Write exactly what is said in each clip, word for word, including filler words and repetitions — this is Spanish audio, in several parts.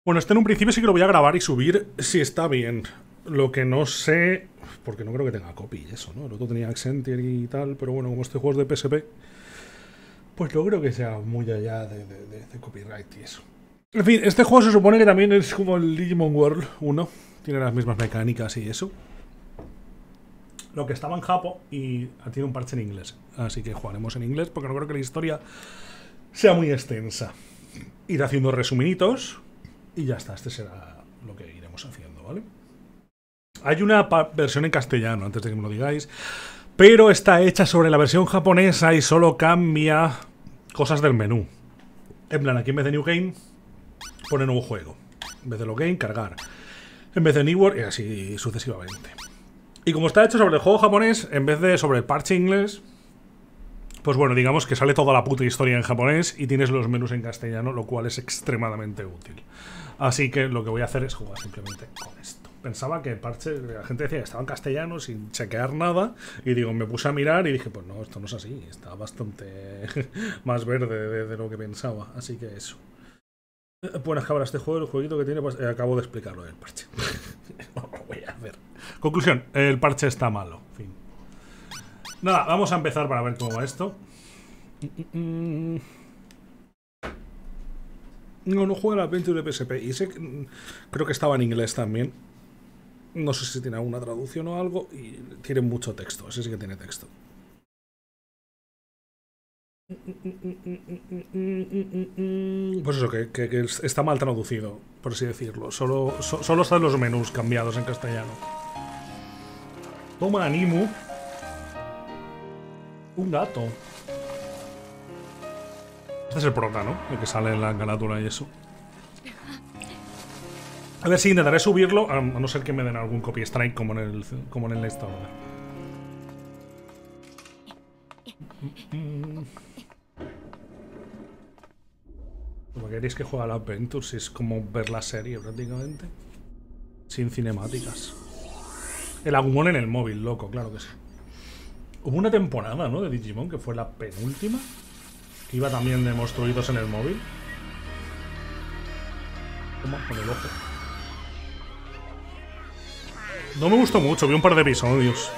Bueno, este en un principio sí que lo voy a grabar y subir si está bien. Lo que no sé, porque no creo que tenga copy y eso, ¿no? El otro tenía Accentier y tal, pero bueno, como este juego es de P S P, pues no creo que sea muy allá de, de, de, de copyright y eso. En fin, este juego se supone que también es como el Digimon World uno, tiene las mismas mecánicas y eso. Lo que estaba en Japo y tiene un parche en inglés, así que jugaremos en inglés porque no creo que la historia sea muy extensa. Ir haciendo resuminitos y ya está, este será lo que iremos haciendo, ¿vale? Hay una versión en castellano, antes de que me lo digáis, pero está hecha sobre la versión japonesa y solo cambia cosas del menú. En plan, aquí en vez de New Game pone nuevo juego, en vez de Login, cargar, en vez de New World y así sucesivamente. Y como está hecho sobre el juego japonés, en vez de sobre el parche inglés, pues bueno, digamos que sale toda la puta historia en japonés y tienes los menús en castellano, lo cual es extremadamente útil. Así que lo que voy a hacer es jugar simplemente con esto. Pensaba que el parche, la gente decía que estaba en castellano sin chequear nada, y digo, me puse a mirar y dije, pues no, esto no es así, está bastante más verde de, de lo que pensaba, así que eso. Buenas cabras, este juego, el jueguito que tiene, pues eh, acabo de explicarlo del parche. No lo voy a hacer. Conclusión, el parche está malo, en fin. Nada, vamos a empezar para ver cómo va esto. No, no juega el Adventure de P S P. Y sé que, creo que estaba en inglés también. No sé si tiene alguna traducción o algo. Y tiene mucho texto. Ese sí que tiene texto. Pues eso, que, que, que está mal traducido, por así decirlo. Solo, so, solo están los menús cambiados en castellano. Toma, Animu. Un gato. Este es el prota, ¿no? El que sale en la carátula y eso. A ver si intentaré subirlo, a no ser que me den algún copy strike como en el como en el Next Order. ¿Cómo queréis que juegue al Adventure? Si es como ver la serie prácticamente. Sin cinemáticas. El Agumon en el móvil, loco, claro que sí. Hubo una temporada, ¿no? De Digimon que fue la penúltima. Que iba también de monstruitos en el móvil. Toma, con el ojo. No me gustó mucho, vi un par de episodios.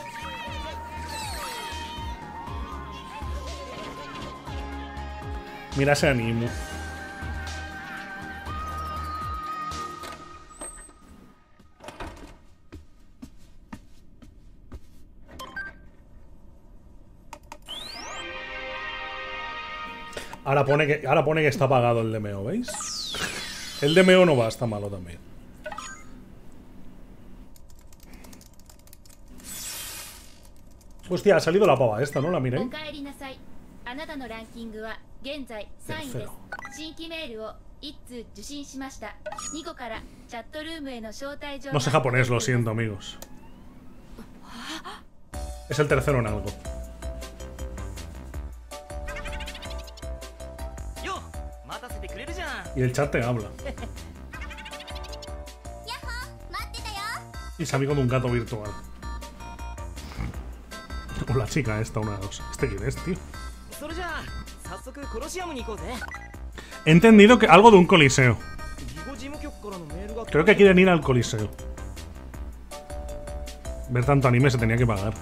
Mira ese Animu. Ahora pone que, ahora pone que está apagado el D M O, ¿veis? El D M O no va, está malo también. Hostia, ha salido la pava esta, ¿no? La miré. Tercero. No sé japonés, lo siento, amigos. Es el tercero en algo. Y el chat te habla. Y es amigo de un gato virtual. O la chica esta, una de dos. ¿Este quién es, tío? He entendido que algo de un coliseo. Creo que quieren ir al coliseo. Ver tanto anime se tenía que pagar.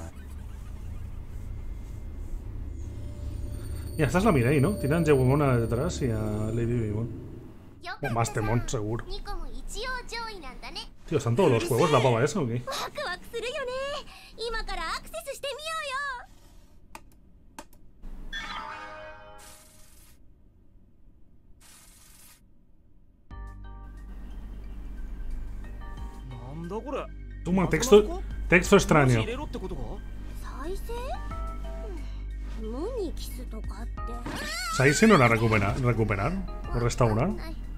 Y esta es la Mirei, ¿no? Tiene a Angewomon detrás y a Lady Bimon. O más Temon, seguro. Tío, ¿están todos los juegos la pava esa o qué? Toma, texto, texto extraño. ¿Sabéis si no la recuperar, recuperar o restaurar?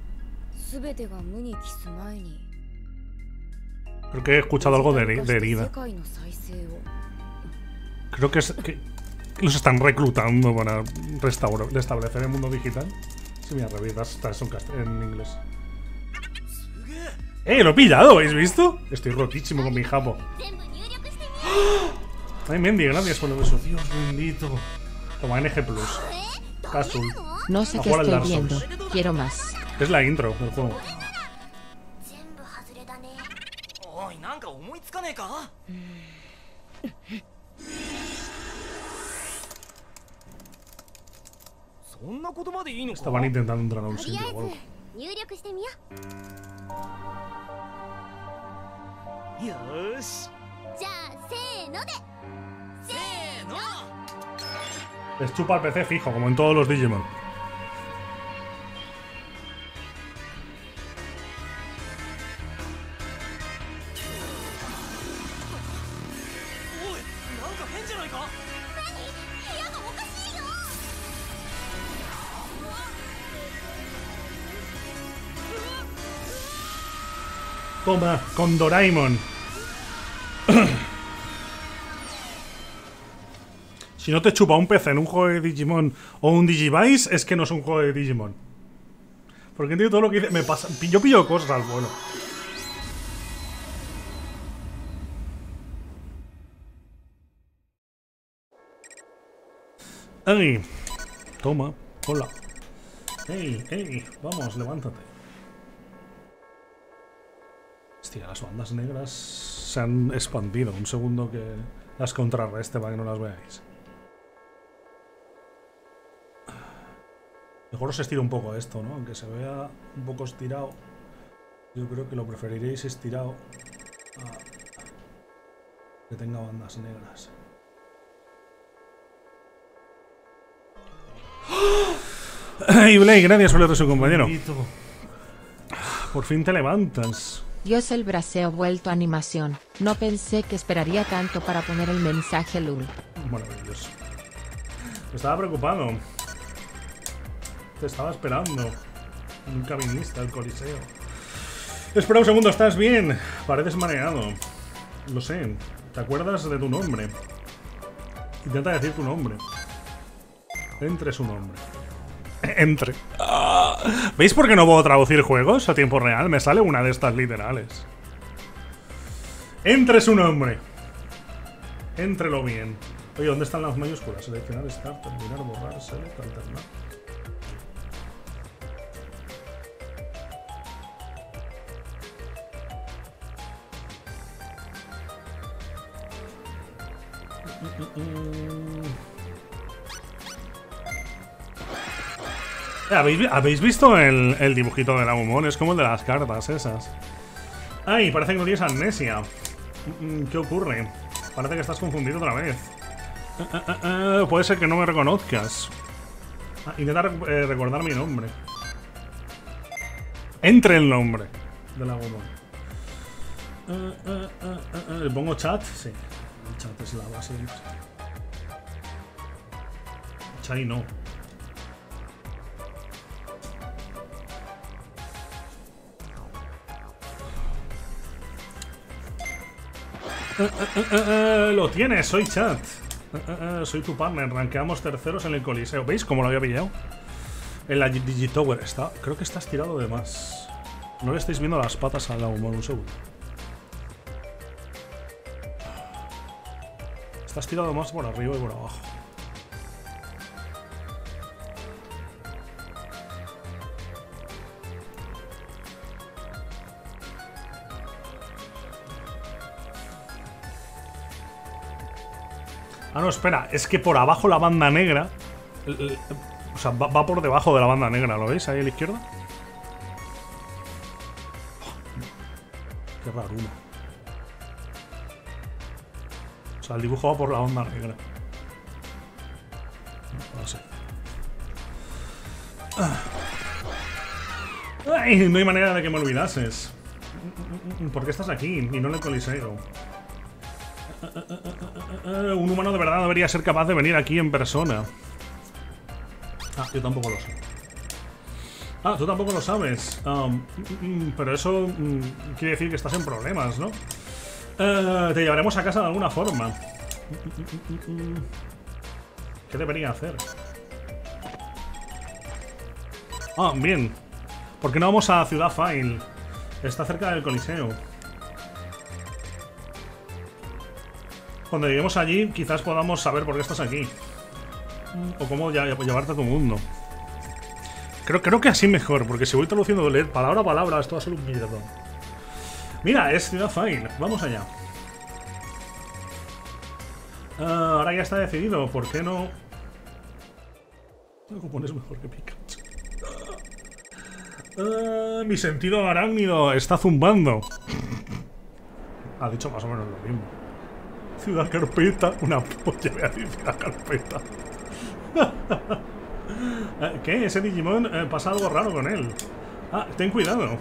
Creo que he escuchado algo de, de herida. Creo que, es, que los están reclutando para restaurar, restablecer el mundo digital. Sí, mira, revistas, estas son en inglés. ¡Eh! ¡Lo he pillado! ¿Habéis visto? Estoy rotísimo con mi japo. Ay, Mendy, gracias por lo eso. Dios bendito. Toma, N G Plus. Casual. No sé qué estoy viendo. Quiero más. Es la intro del juego. Estaban intentando entrar a un sitio o algo. Les chupa el P C fijo, como en todos los Digimon. Toma, con Doraemon. Si no te chupa un P C en un juego de Digimon o un Digivice, es que no es un juego de Digimon. Porque entiendo todo lo que dice. Me pasa. Yo pillo cosas al vuelo. ¡Ey! Toma, hola. ¡Ey, ey! Vamos, levántate. Hostia, las bandas negras se han expandido. Un segundo que las contrarreste para que no las veáis. Mejor os estiro un poco esto, ¿no? Aunque se vea un poco estirado. Yo creo que lo preferiréis estirado a que tenga bandas negras. ¡Ay, Blake! Gracias por el resto, compañero. Por fin te levantas. Dios, el braceo vuelto a animación. No pensé que esperaría tanto para poner el mensaje Lul. Maravilloso. Estaba preocupado. Te estaba esperando. Un cabinista, el Coliseo. Espera un segundo, ¿estás bien? Pareces mareado. Lo sé. ¿Te acuerdas de tu nombre? Intenta decir tu nombre. Entre su nombre. Entre. ¿Veis por qué no puedo traducir juegos a tiempo real? Me sale una de estas literales. Entre su nombre. Éntrelo bien. Oye, ¿dónde están las mayúsculas? Seleccionar, start, terminar, borrar, select, alternar. ¿Habéis, ¿Habéis visto el, el dibujito de Agumon? Es como el de las cartas esas. Ay, parece que no tienes amnesia. ¿Qué ocurre? Parece que estás confundido otra vez. Uh, uh, uh, puede ser que no me reconozcas. Ah, intenta rec eh, recordar mi nombre. Entre el nombre del Agumon. Uh, uh, uh, uh, uh. ¿Le pongo chat? Sí. El chat es la base. Chai no. Uh, uh, uh, uh, lo tienes, soy chat. Uh, uh, uh, soy tu partner. Ranqueamos terceros en el Coliseo. ¿Veis cómo lo había pillado? En la Digitower está. Creo que estás tirado de más. No le estáis viendo las patas al Agumon. Un segundo. Estás tirado más por arriba y por abajo. Ah, no, espera, es que por abajo la banda negra. El, el, o sea, va, va por debajo de la banda negra, ¿lo veis ahí a la izquierda? Oh, qué raro uno. O sea, el dibujo va por la banda negra. No, no sé. Ay, no hay manera de que me olvidases. ¿Por qué estás aquí y no en el Coliseo? Un humano de verdad debería ser capaz de venir aquí en persona. Ah, yo tampoco lo sé. Ah, tú tampoco lo sabes. Um, pero eso um, quiere decir que estás en problemas, ¿no? Uh, te llevaremos a casa de alguna forma. ¿Qué debería hacer? Ah, bien. ¿Por qué no vamos a Ciudad File? Está cerca del Coliseo. Cuando lleguemos allí, quizás podamos saber por qué estás aquí. O cómo ya, llevarte a tu mundo. Creo, creo que así mejor, porque si voy traduciendo de leer palabra a palabra, esto va a ser un mierda. Mira, es Ciudad Fine. Vamos allá. Uh, ahora ya está decidido. ¿Por qué no? Pokémon es mejor que Pikachu. Uh, mi sentido arácnido está zumbando. Ha dicho más o menos lo mismo. Ciudad Carpeta. Una polla, voy a decir Ciudad Carpeta. ¿Qué? Ese Digimon eh, pasa algo raro con él. Ah, ten cuidado.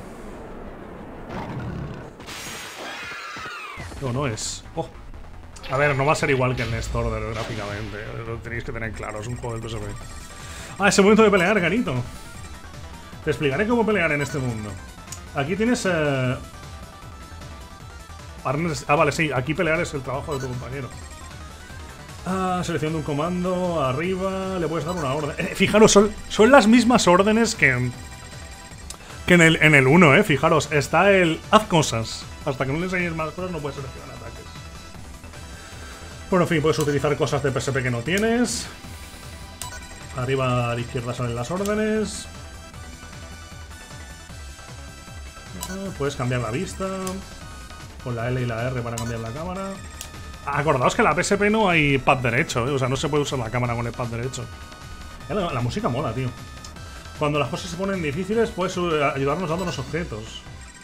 No, no es. Oh. A ver, no va a ser igual que el Next Order gráficamente. Lo tenéis que tener claro, es un juego del P S P. Ah, es el momento de pelear, Garito. Te explicaré cómo pelear en este mundo. Aquí tienes... Eh... Ah, vale, sí, aquí pelear es el trabajo de tu compañero. Ah, selección de un comando, arriba, le puedes dar una orden. Eh, fijaros, son, son las mismas órdenes que, que en el, en el uno, eh. Fijaros, está el haz cosas. Hasta que no le enseñes más cosas no puedes seleccionar ataques. Bueno, en fin, puedes utilizar cosas de P S P que no tienes. Arriba a la izquierda salen las órdenes. Ah, puedes cambiar la vista. Con la L y la R para cambiar la cámara. Acordaos que en la P S P no hay pad derecho, ¿eh? O sea, no se puede usar la cámara con el pad derecho. La, la música mola, tío. Cuando las cosas se ponen difíciles, puedes ayudarnos dándonos objetos.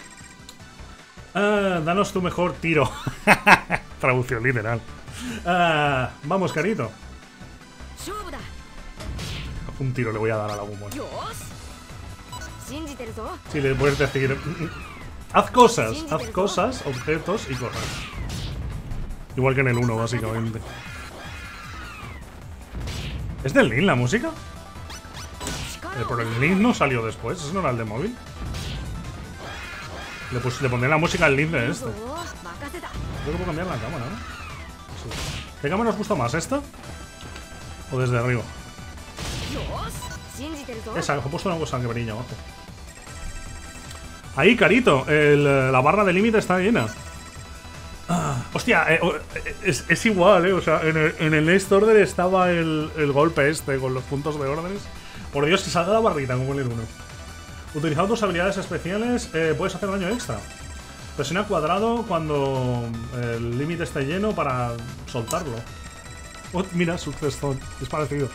Ah, danos tu mejor tiro. Traducción literal. Ah, vamos, carito. Un tiro le voy a dar a la Agumon. Sí, le puedes decir... Haz cosas, haz cosas, objetos y correr. Igual que en el uno, básicamente. ¿Es del Link la música? Eh, pero el Link no salió después, ¿eso no era el de móvil? Le, pues, le pondré la música al Link de este. Creo que puedo cambiar la cámara, ¿no? Sí. ¿Qué cámara os gusta más, esta? ¿O desde arriba? Esa, he puesto una cosa que brilla abajo. Ahí, carito, el, la barra de límite está llena. Ah, hostia, eh, es, es igual, eh. O sea, en el, en el Next Order estaba el, el golpe este con los puntos de órdenes. Por Dios, que salga la barrita como en el uno. Utilizando tus habilidades especiales, eh, puedes hacer daño extra. Presiona cuadrado cuando el límite esté lleno para soltarlo. Oh, mira, Success Zone, es parecido.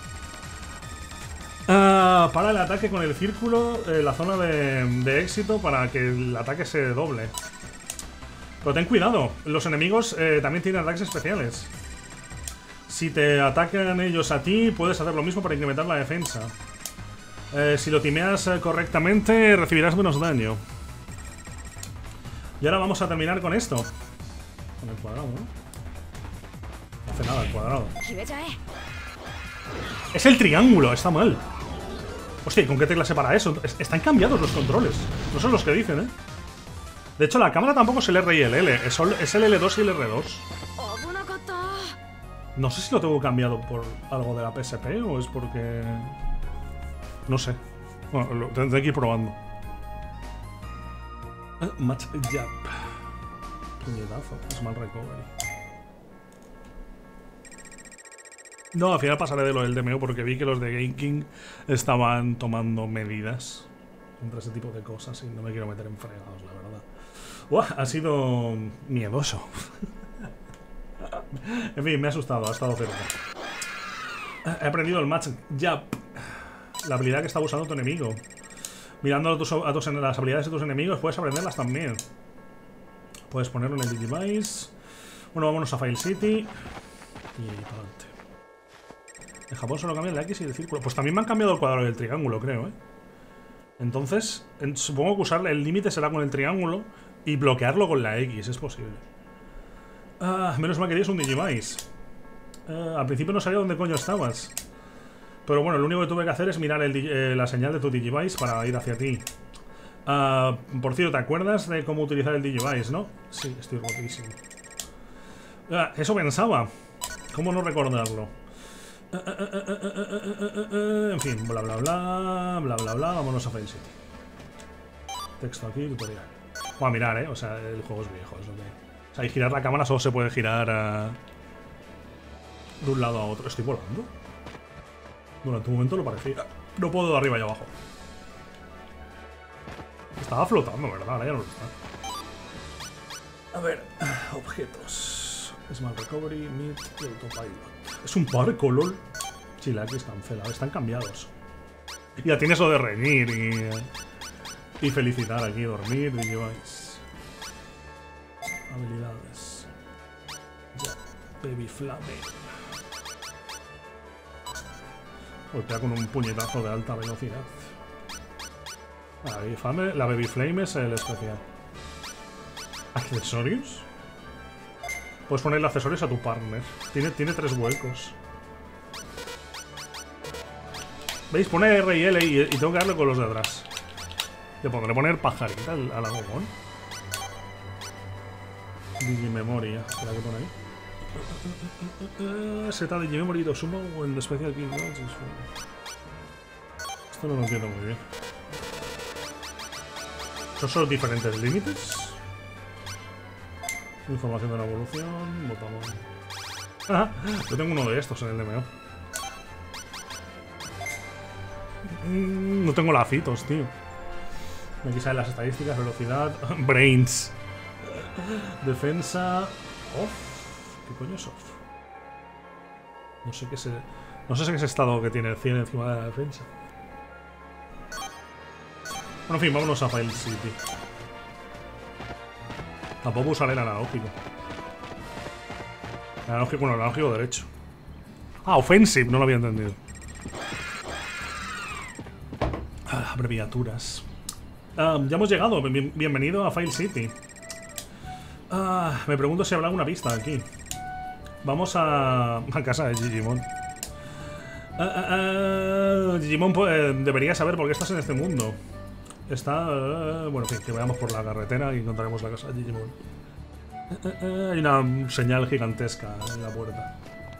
Uh, para el ataque con el círculo, eh, la zona de, de éxito para que el ataque se doble. Pero ten cuidado, los enemigos eh, también tienen ataques especiales. Si te atacan ellos a ti, puedes hacer lo mismo para incrementar la defensa. Eh, si lo timeas eh, correctamente, recibirás menos daño. Y ahora vamos a terminar con esto. Con el cuadrado, ¿no? No hace nada el cuadrado. Es el triángulo, está mal. Hostia, ¿y con qué tecla se para eso? Están cambiados los controles. No son los que dicen, ¿eh? De hecho, la cámara tampoco es el R y el L. Es el L dos y el R dos. No sé si lo tengo cambiado por algo de la P S P o es porque... No sé. Bueno, lo tendré que ir probando. Uh, match Jump. Puñetazo. Small Recovery. No, al final pasaré de lo del D M O porque vi que los de Game King estaban tomando medidas contra ese tipo de cosas y no me quiero meter en fregados, la verdad. Uah, ha sido miedoso. En fin, me ha asustado, ha estado cerca. He aprendido el Match Jump, la habilidad que está usando tu enemigo. Mirando a, tus, a tus, las habilidades de tus enemigos puedes aprenderlas también. Puedes ponerlo en el Digivice. Bueno, vámonos a File City y para adelante. En Japón solo cambian la X y el círculo. Pues también me han cambiado el cuadrado y el triángulo, creo, ¿eh? Entonces, en, supongo que usar el límite será con el triángulo y bloquearlo con la X, es posible. Ah, menos mal que tienes un Digivice. Ah, al principio no sabía dónde coño estabas. Pero bueno, lo único que tuve que hacer es mirar el, eh, la señal de tu Digivice para ir hacia ti. Ah, por cierto, ¿te acuerdas de cómo utilizar el Digivice, no? Sí, estoy rotísimo. Ah, eso pensaba. ¿Cómo no recordarlo? Uh, uh, uh, uh, uh, uh, uh, uh, en fin, bla bla bla, bla bla bla, vámonos a File City. Texto aquí, tutorial. Voy a mirar, eh, o sea, el juego es viejo, es lo que... O sea, y girar la cámara solo se puede girar uh, de un lado a otro. ¿Estoy volando? Bueno, en tu momento lo parecía. No puedo de arriba y abajo. Estaba flotando, ¿verdad? Ahora ya no lo está. A ver, objetos. Smart Recovery, Meat y Autopilot. Es un barco, lol. Sí, la X es cancelado. Están cambiados. Y ya tienes lo de reñir y... Y felicitar aquí, dormir, y lleváis. Habilidades. Ya. Baby Flame. Golpea con un puñetazo de alta velocidad. La Baby Flame, la Baby Flame es el especial. ¿Accesorios? Puedes ponerle accesorios a tu partner. Tiene, tiene tres huecos. ¿Veis? Pone R y L y, y tengo que darle con los de atrás. Le podré poner pajarita al, al agogón. Digimemoria. ¿Será que pone ahí? Seta Digimemory to sumo en the special king. Esto no lo entiendo muy bien. ¿Son solo diferentes límites? Información de la evolución. Botamos. Ah, yo tengo uno de estos en el D M O. No tengo lacitos, tío. Aquí salen las estadísticas, velocidad, brains, defensa, off. ¿Qué coño es off? No sé qué es. No sé qué es estado que tiene el cien encima de la defensa. Bueno, en fin, vámonos a File City. Tampoco usaré el analógico. El analógico, bueno, el analógico derecho. Ah, offensive, no lo había entendido. Ah, abreviaturas. Um, ya hemos llegado. Bien, bienvenido a File City. Ah, me pregunto si habrá alguna pista aquí. Vamos a, a casa de Digimon. Uh, uh, uh, Digimon pues, debería saber por qué estás en este mundo. Está... Uh, bueno, que, que vayamos por la carretera y encontraremos la casa de Digimon. Uh, uh, uh, hay una señal gigantesca en la puerta.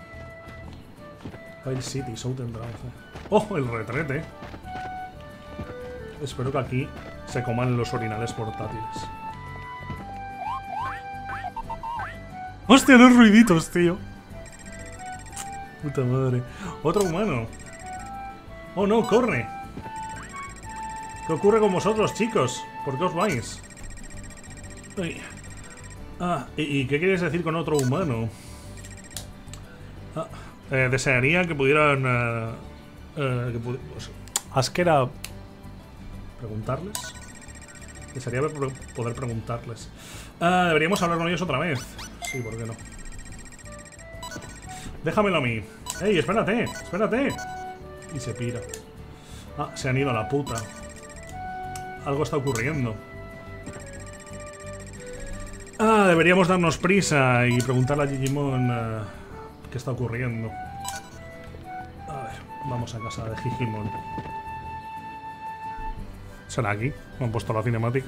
File City, Southern Drive. ¡Oh, el retrete! Espero que aquí se coman los orinales portátiles. ¡Hostia, los ruiditos, tío! Puta madre. Otro humano. ¡Oh, no! ¡Corre! ¿Qué ocurre con vosotros, chicos? ¿Por qué os vais? Ay. Ah, ¿y, ¿y qué quieres decir con otro humano? Ah, eh, desearía que pudieran... Uh, uh, que pudi pues, Askera... ¿Preguntarles? Desearía poder preguntarles. Ah, deberíamos hablar con ellos otra vez. Sí, ¿por qué no? Déjamelo a mí. ¡Ey, espérate! ¡Espérate! Y se pira. Ah, se han ido a la puta. Algo está ocurriendo. Ah, deberíamos darnos prisa y preguntarle a Digimon uh, qué está ocurriendo. A ver, vamos a casa de Digimon. ¿Será aquí? Me han puesto la cinemática.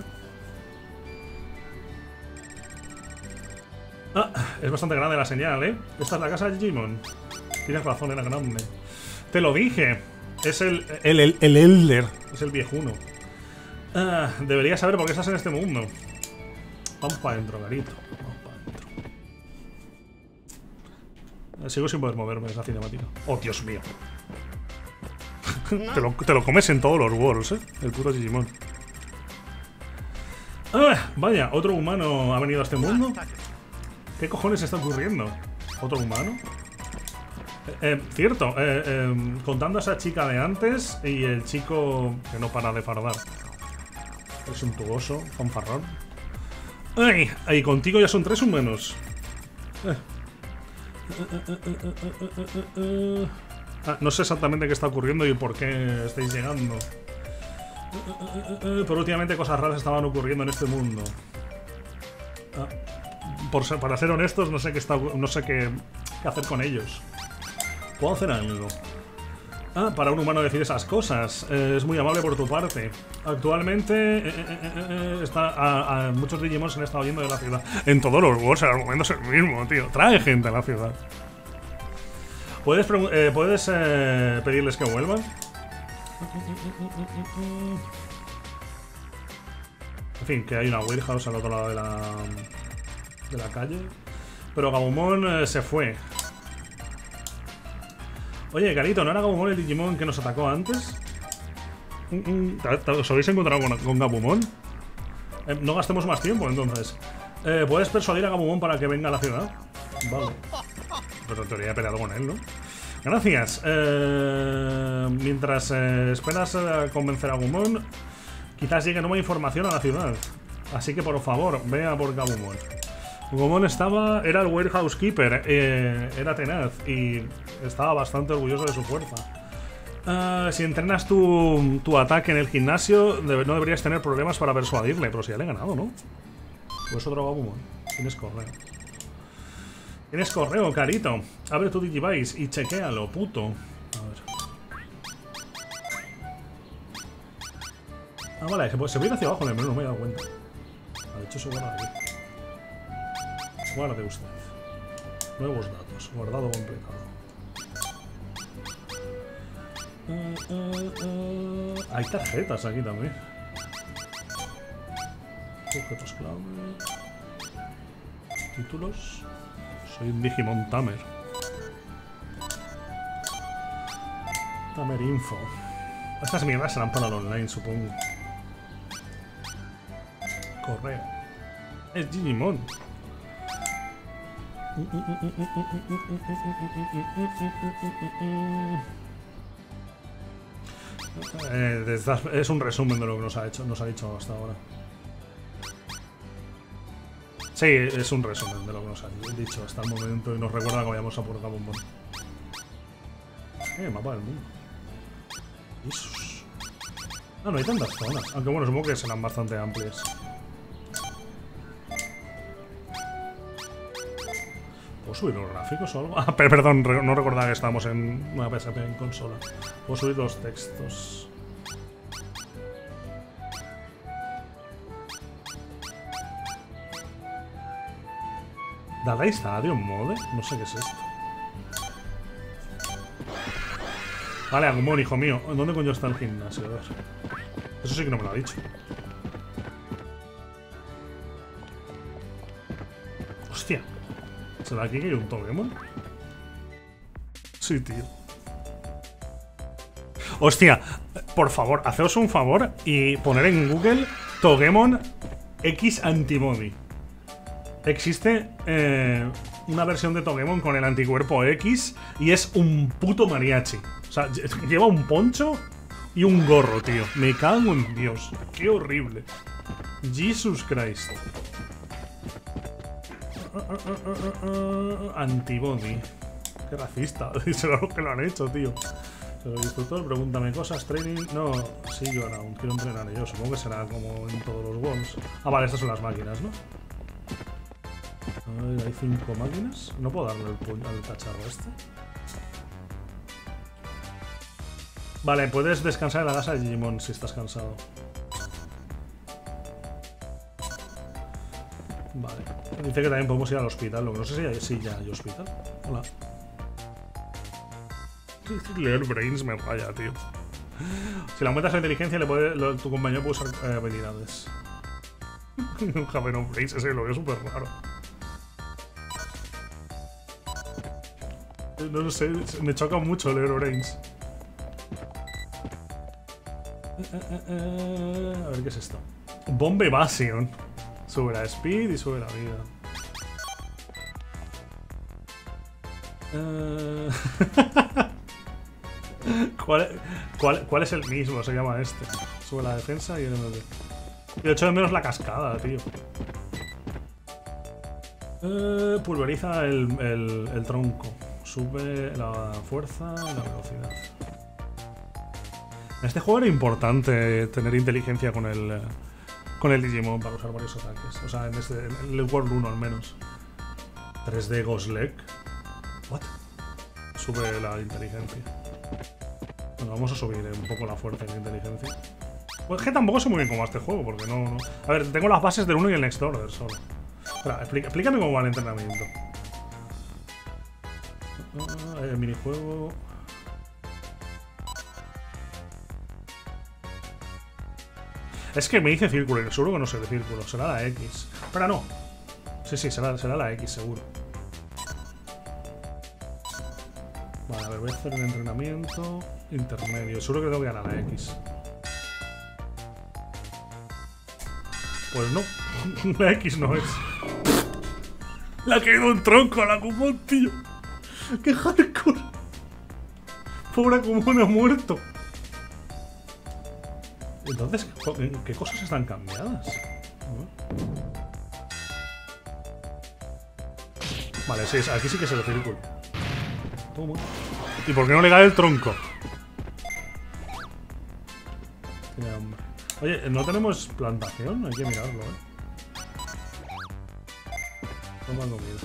Ah, es bastante grande la señal, ¿eh? Esta es la casa de Digimon. Tienes razón, era grande. Te lo dije. Es el... El, el, el Elder. Es el viejuno. Ah, deberías saber por qué estás en este mundo. Vamos para adentro, carito. Vamos para adentro. Sigo sin poder moverme de esa cinemática. Oh, Dios mío. te, lo, te lo comes en todos los worlds, ¿eh? El puto Digimon. Ah, vaya, otro humano ha venido a este mundo. ¿Qué cojones está ocurriendo? ¿Otro humano? Eh, eh, cierto, eh, eh, contando a esa chica de antes y el chico que no para de fardar. Es untuoso, fanfarrón. ¡Ay! Y contigo ya son tres humanos. Eh. Ah, no sé exactamente qué está ocurriendo y por qué estáis llegando. Pero últimamente cosas raras estaban ocurriendo en este mundo. Ah, por ser, para ser honestos, no sé qué está, no sé qué, qué hacer con ellos. ¿Puedo hacer algo? Ah, para un humano decir esas cosas. Eh, es muy amable por tu parte. Actualmente eh, eh, eh, eh, está, a, a muchos Digimon se han estado yendo de la ciudad. En todos los worlds el argumento es el mismo, tío. Trae gente a la ciudad. ¿Puedes, eh, ¿puedes eh, pedirles que vuelvan? En fin, que hay una warehouse al otro lado de la, de la calle. Pero Gabumon eh, se fue. Oye, carito, ¿no era Gabumon el Digimon que nos atacó antes? ¿Os habéis encontrado con, con Gabumon? Eh, no gastemos más tiempo, entonces. Eh, ¿Puedes persuadir a Gabumon para que venga a la ciudad? Vale. Pero en teoría he peleado con él, ¿no? Gracias. Eh, mientras eh, esperas a convencer a Gabumon, quizás llegue nueva información a la ciudad. Así que por favor, vea por Gabumon. Gabumon estaba, era el Warehouse Keeper, eh, era tenaz y estaba bastante orgulloso de su fuerza. Uh, si entrenas tu, tu ataque en el gimnasio, debe, no deberías tener problemas para persuadirle. Pero si ya le he ganado, ¿no? Pues otro Gabumon. Tienes correo. Tienes correo, carito. Abre tu Digivice y chequéalo, puto. A ver. Ah, vale, se, se viene hacia abajo en el menú, no me he dado cuenta. De hecho, se guarda aquí. Guarde usted. Nuevos datos. Guardado completado. Uh, uh, uh. Hay tarjetas aquí también. Objetos clave. Títulos. Soy un Digimon Tamer. Tamer Info. Estas mierdas serán para el online, supongo. Correo. Es Digimon. Eh, es un resumen de lo que nos ha hecho, nos ha dicho hasta ahora. Sí, es un resumen de lo que nos ha dicho hasta el momento y nos recuerda que vayamos a por Gabumon. Eh, mapa del mundo. Jesús. No, no hay tantas zonas. Aunque bueno, supongo que serán bastante amplias. ¿Puedo subir los gráficos o algo? Ah, perdón, no recordaba que estábamos en una P S P en consola. Puedo subir los textos. ¿Dalai Stadium Mode? No sé qué es esto. Vale, Agumon, hijo mío. ¿Dónde coño está el gimnasio? A ver. Eso sí que no me lo ha dicho. Hostia. ¿Será aquí que hay un Togemon? Sí, tío. Hostia, por favor, haceos un favor y poner en Google Togemon X Antibody. Existe eh, una versión de Togemon con el anticuerpo X y es un puto mariachi. O sea, lleva un poncho y un gorro, tío. Me cago en Dios. Qué horrible. Jesus Christ. Uh, uh, uh, uh, uh, antibody. Qué racista. Será lo que lo han hecho, tío. Pero instructor, pregúntame cosas, training. No, sí, yo around. Quiero entrenar yo. Supongo que será como en todos los worlds. Ah, vale, estas son las máquinas, ¿no? A ver, hay cinco máquinas. No puedo darle el puño al cacharro este. Vale, puedes descansar en la casa de Digimon si estás cansado. Vale. Dice que también podemos ir al hospital. Lo que no sé si, hay, si ya hay hospital. Hola. Leer Brains me falla, tío. Si le aumentas la inteligencia, le puede, lo, tu compañero puede usar eh, habilidades. Javier Brains, ese lo veo súper raro. No lo sé, me choca mucho leer Brains. Uh, uh, uh, a ver qué es esto. Bomb Evasion. Sube la speed y sube la vida. Uh... ¿Cuál, cuál, ¿Cuál es el mismo? Se llama este. Sube la defensa y el M D. Y de hecho de menos la cascada, tío. Uh, pulveriza el, el, el tronco. Sube la fuerza y la velocidad. En este juego era importante tener inteligencia con el con el Digimon para usar varios ataques. O sea, en, este, en el World uno al menos. tres D Gosleg. What? Sube la inteligencia. Bueno, vamos a subir un poco la fuerza y la inteligencia. Pues que tampoco sé muy bien cómo va este juego, porque no, no... A ver, tengo las bases del uno y el Next Order solo. Espera, explica, explícame cómo va el entrenamiento. Uh, el minijuego... Es que me dice círculo y seguro que no sé de círculo. Será la X. Pero no. Sí, sí, será, será la X, seguro. Vale, a ver, voy a hacer un entrenamiento intermedio. Seguro que tengo que ganar la X. Pues no. La X no es. Le ha caído un tronco a la Agumon, tío. ¡Qué hardcore! Pobre Agumon ha muerto. Entonces, ¿qué cosas están cambiadas? Vale, sí, aquí sí que es el círculo. Toma. ¿Y por qué no le cae el tronco? Oye, ¿no tenemos plantación? Hay que mirarlo, ¿eh? Toma comida.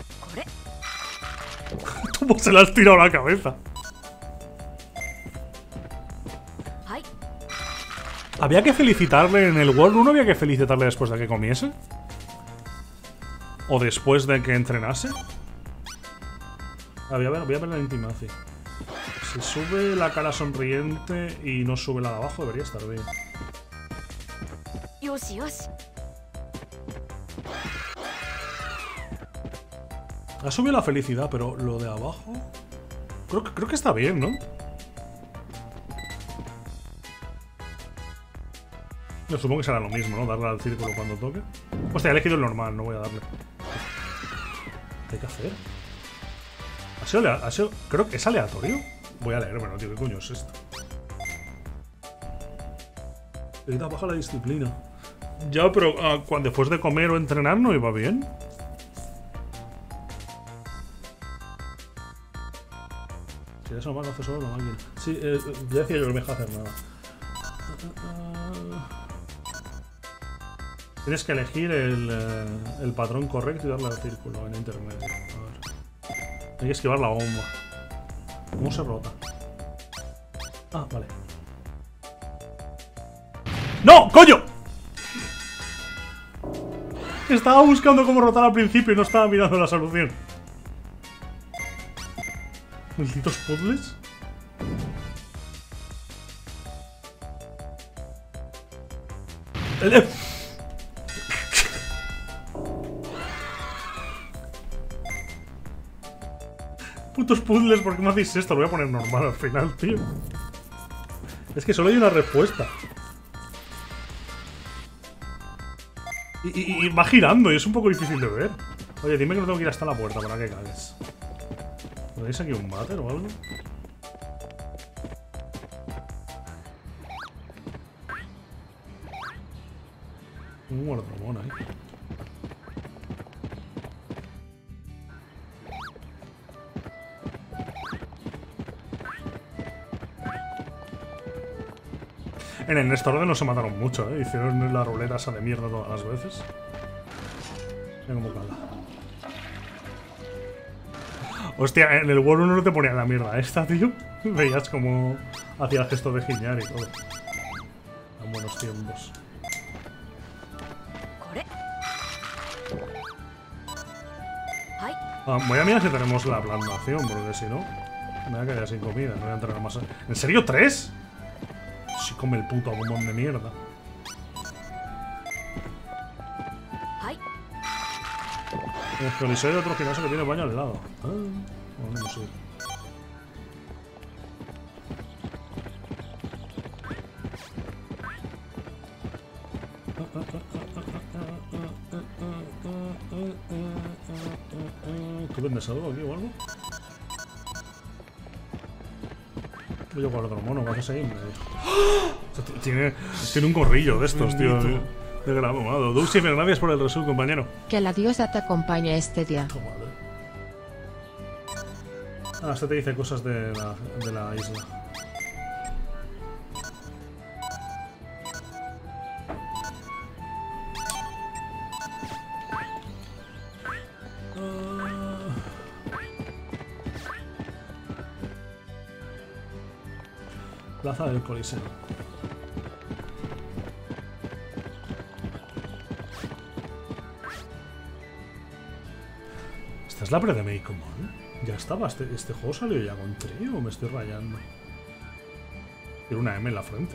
¿Cómo se le has tirado la cabeza? ¿Había que felicitarle en el World uno? ¿Había que felicitarle después de que comiese? ¿O después de que entrenase? Ah, voy a ver, voy a ver la intimacia. Si sube la cara sonriente y no sube la de abajo, debería estar bien. Ha subido la felicidad, pero lo de abajo... Creo que, creo que está bien, ¿no? Yo supongo que será lo mismo, ¿no? Darle al círculo cuando toque. Hostia, he elegido el normal, no voy a darle. ¿Qué hay que hacer? ¿Ha sido, ha sido, creo que es aleatorio. Voy a leer, bueno, tío, ¿qué coño es esto? Ahorita baja la disciplina. Ya, pero uh, cuando después de comer o entrenar no iba bien. Si eso nomás lo hace solo la máquina. Sí, eh, ya decía yo que no me deja hacer nada. Tienes que elegir el, eh, el patrón correcto y darle al círculo en internet. A ver. Hay que esquivar la bomba. ¿Cómo se rota? Ah, vale. ¡No! ¡Coño! Estaba buscando cómo rotar al principio y no estaba mirando la solución. ¿Malditos puzzles? ¡Eh! Putos puzzles, ¿por qué me hacéis esto? Lo voy a poner normal al final, tío. Es que solo hay una respuesta. Y, y, y va girando y es un poco difícil de ver. Oye, dime que no tengo que ir hasta la puerta para que cagues. ¿Veis aquí un váter o algo? Un guardromón ahí. En el Nestor no se mataron mucho, ¿eh? Hicieron la ruleta esa de mierda todas las veces. Mira cómo cala. Hostia, en el World uno no te ponía la mierda esta, tío. Veías como hacía el gesto de giñar y todo. En buenos tiempos. Ah, voy a mirar si tenemos la plantación, porque si no, me voy a quedar sin comida. No voy a entrar más. ¿En serio tres? Si come el puto Agumon de mierda. El Coliseo de otro gimnasio que tiene baño al lado. Ah, bueno, no sé. ¿Tú vendes algo aquí o algo? Voy a jugar otro mono, ¿qué haces ahí? Tiene, tiene un corrillo de estos, tío. De, de grabado. Dulce, gracias por el result, compañero. Que la diosa te acompañe este día. Ah, este te dice cosas de la, de la isla. Plaza del Coliseo. Esta es la pre de Meikomon. Ya estaba. Este, este juego salió ya con tres o me estoy rayando. Tiene una M en la frente.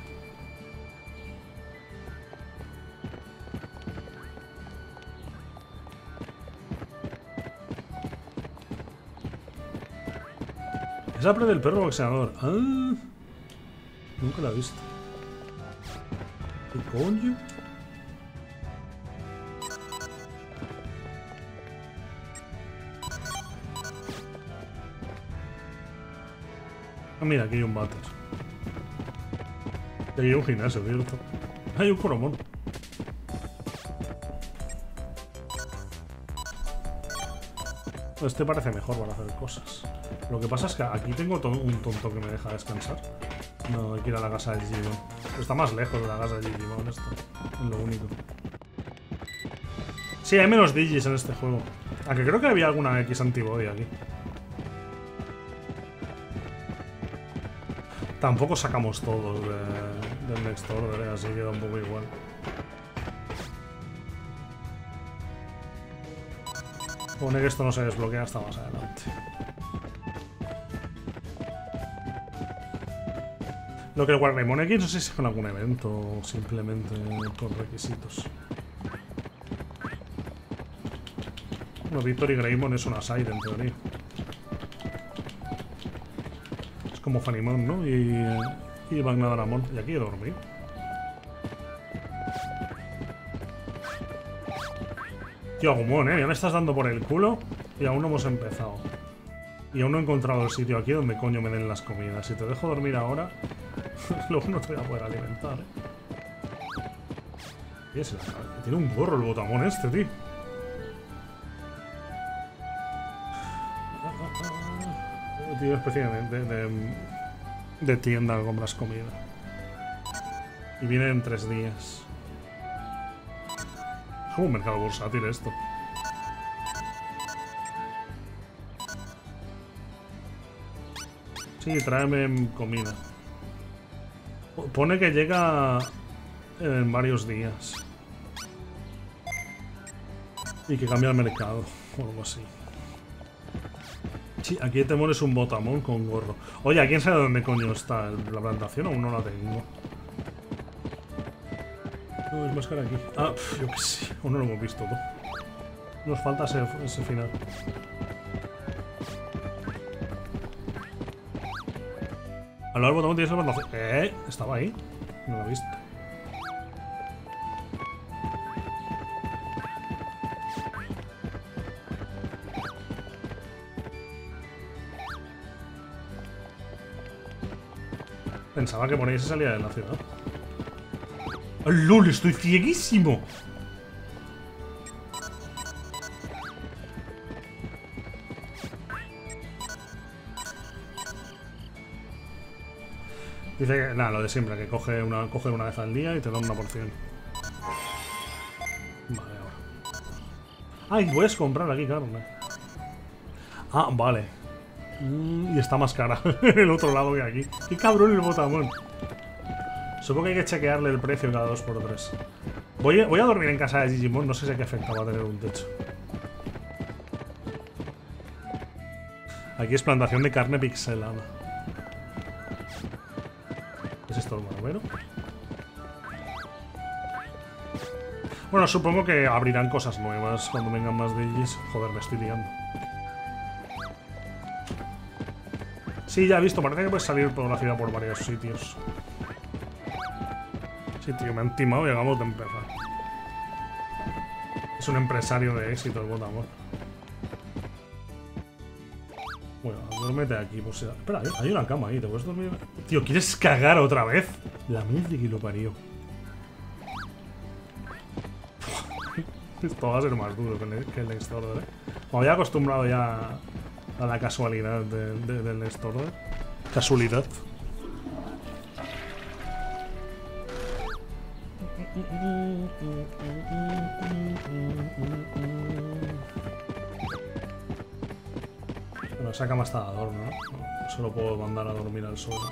Es la pre del perro boxeador. Ah. Nunca la he visto. ¿Qué coño? Ah, mira, aquí hay un váter. Aquí hay un gimnasio, cierto. Hay un coromón. Este parece mejor para hacer cosas. Lo que pasa es que aquí tengo un tonto que me deja descansar. No, hay que ir a la casa de Digimon. Está más lejos de la casa de Digimon esto. Es lo único. Sí, hay menos Digis en este juego. Aunque creo que había alguna X antibody aquí. Tampoco sacamos todos de, del Next Order, ¿eh? Así queda un poco igual. Pone que esto no se desbloquea hasta más adelante. Lo que el Wargreymon X no sé si es con algún evento o simplemente con requisitos. Bueno, Victory Greymon es una side en teoría. Es como Fanimon, ¿no? Y, y Magnadaramon. Y aquí he dormido. Tío, Agumon, ¿eh? Ya me estás dando por el culo y aún no hemos empezado. Y aún no he encontrado el sitio aquí donde coño me den las comidas. Si te dejo dormir ahora, luego no te voy a poder alimentar, ¿eh? ¿Qué es eso? Tiene un gorro el botamón este, tío. Tiene especie de, de, de tienda que compras comida. Y viene en tres días. Es como un mercado bursátil esto. Sí, tráeme comida. Pone que llega en varios días. Y que cambia el mercado, o algo así. Sí, aquí te mueres un botamón con gorro. Oye, ¿quién sabe dónde coño está la plantación? Aún no la tengo. No, es más cara aquí. Ah, pff, yo qué sé. Aún no lo hemos visto todo. Nos falta ese, ese final. Al lado del botamón tienes la plantación. Eh, estaba ahí. No lo he visto. Pensaba que por ahí se salía de la ciudad. ¡Oh, lol! ¡Estoy cieguísimo! Dice que, nada, lo de siempre, que coge una, coge una vez al día y te dan una porción. Vale, ahora. ¡Ay! Puedes comprar aquí carne. Ah, vale. Mm, y está más cara en el otro lado que aquí. ¡Qué cabrón el botamón! Supongo que hay que chequearle el precio cada dos por tres. Voy a, voy a dormir en casa de Digimon, no sé si qué efecto va a tener un techo. Aquí es plantación de carne pixelada. ¿Qué es esto, el barbero? Bueno, supongo que abrirán cosas nuevas cuando vengan más Digis. Joder, me estoy liando. Sí, ya he visto, parece que puedes salir por la ciudad por varios sitios. Sí, tío, me han timado y acabamos de empezar. Es un empresario de éxito el botamón. Bueno, duérmete aquí, pues. Espera, hay una cama ahí, ¿te puedes dormir? Tío, ¿quieres cagar otra vez? La mierda que lo parió. Esto va a ser más duro que el, que el Next Order, ¿eh? Me había acostumbrado ya a la casualidad de, de, del Next Order. Casualidad. Bueno, esa cama está de adorno, ¿no? No se lo puedo mandar a dormir al suelo.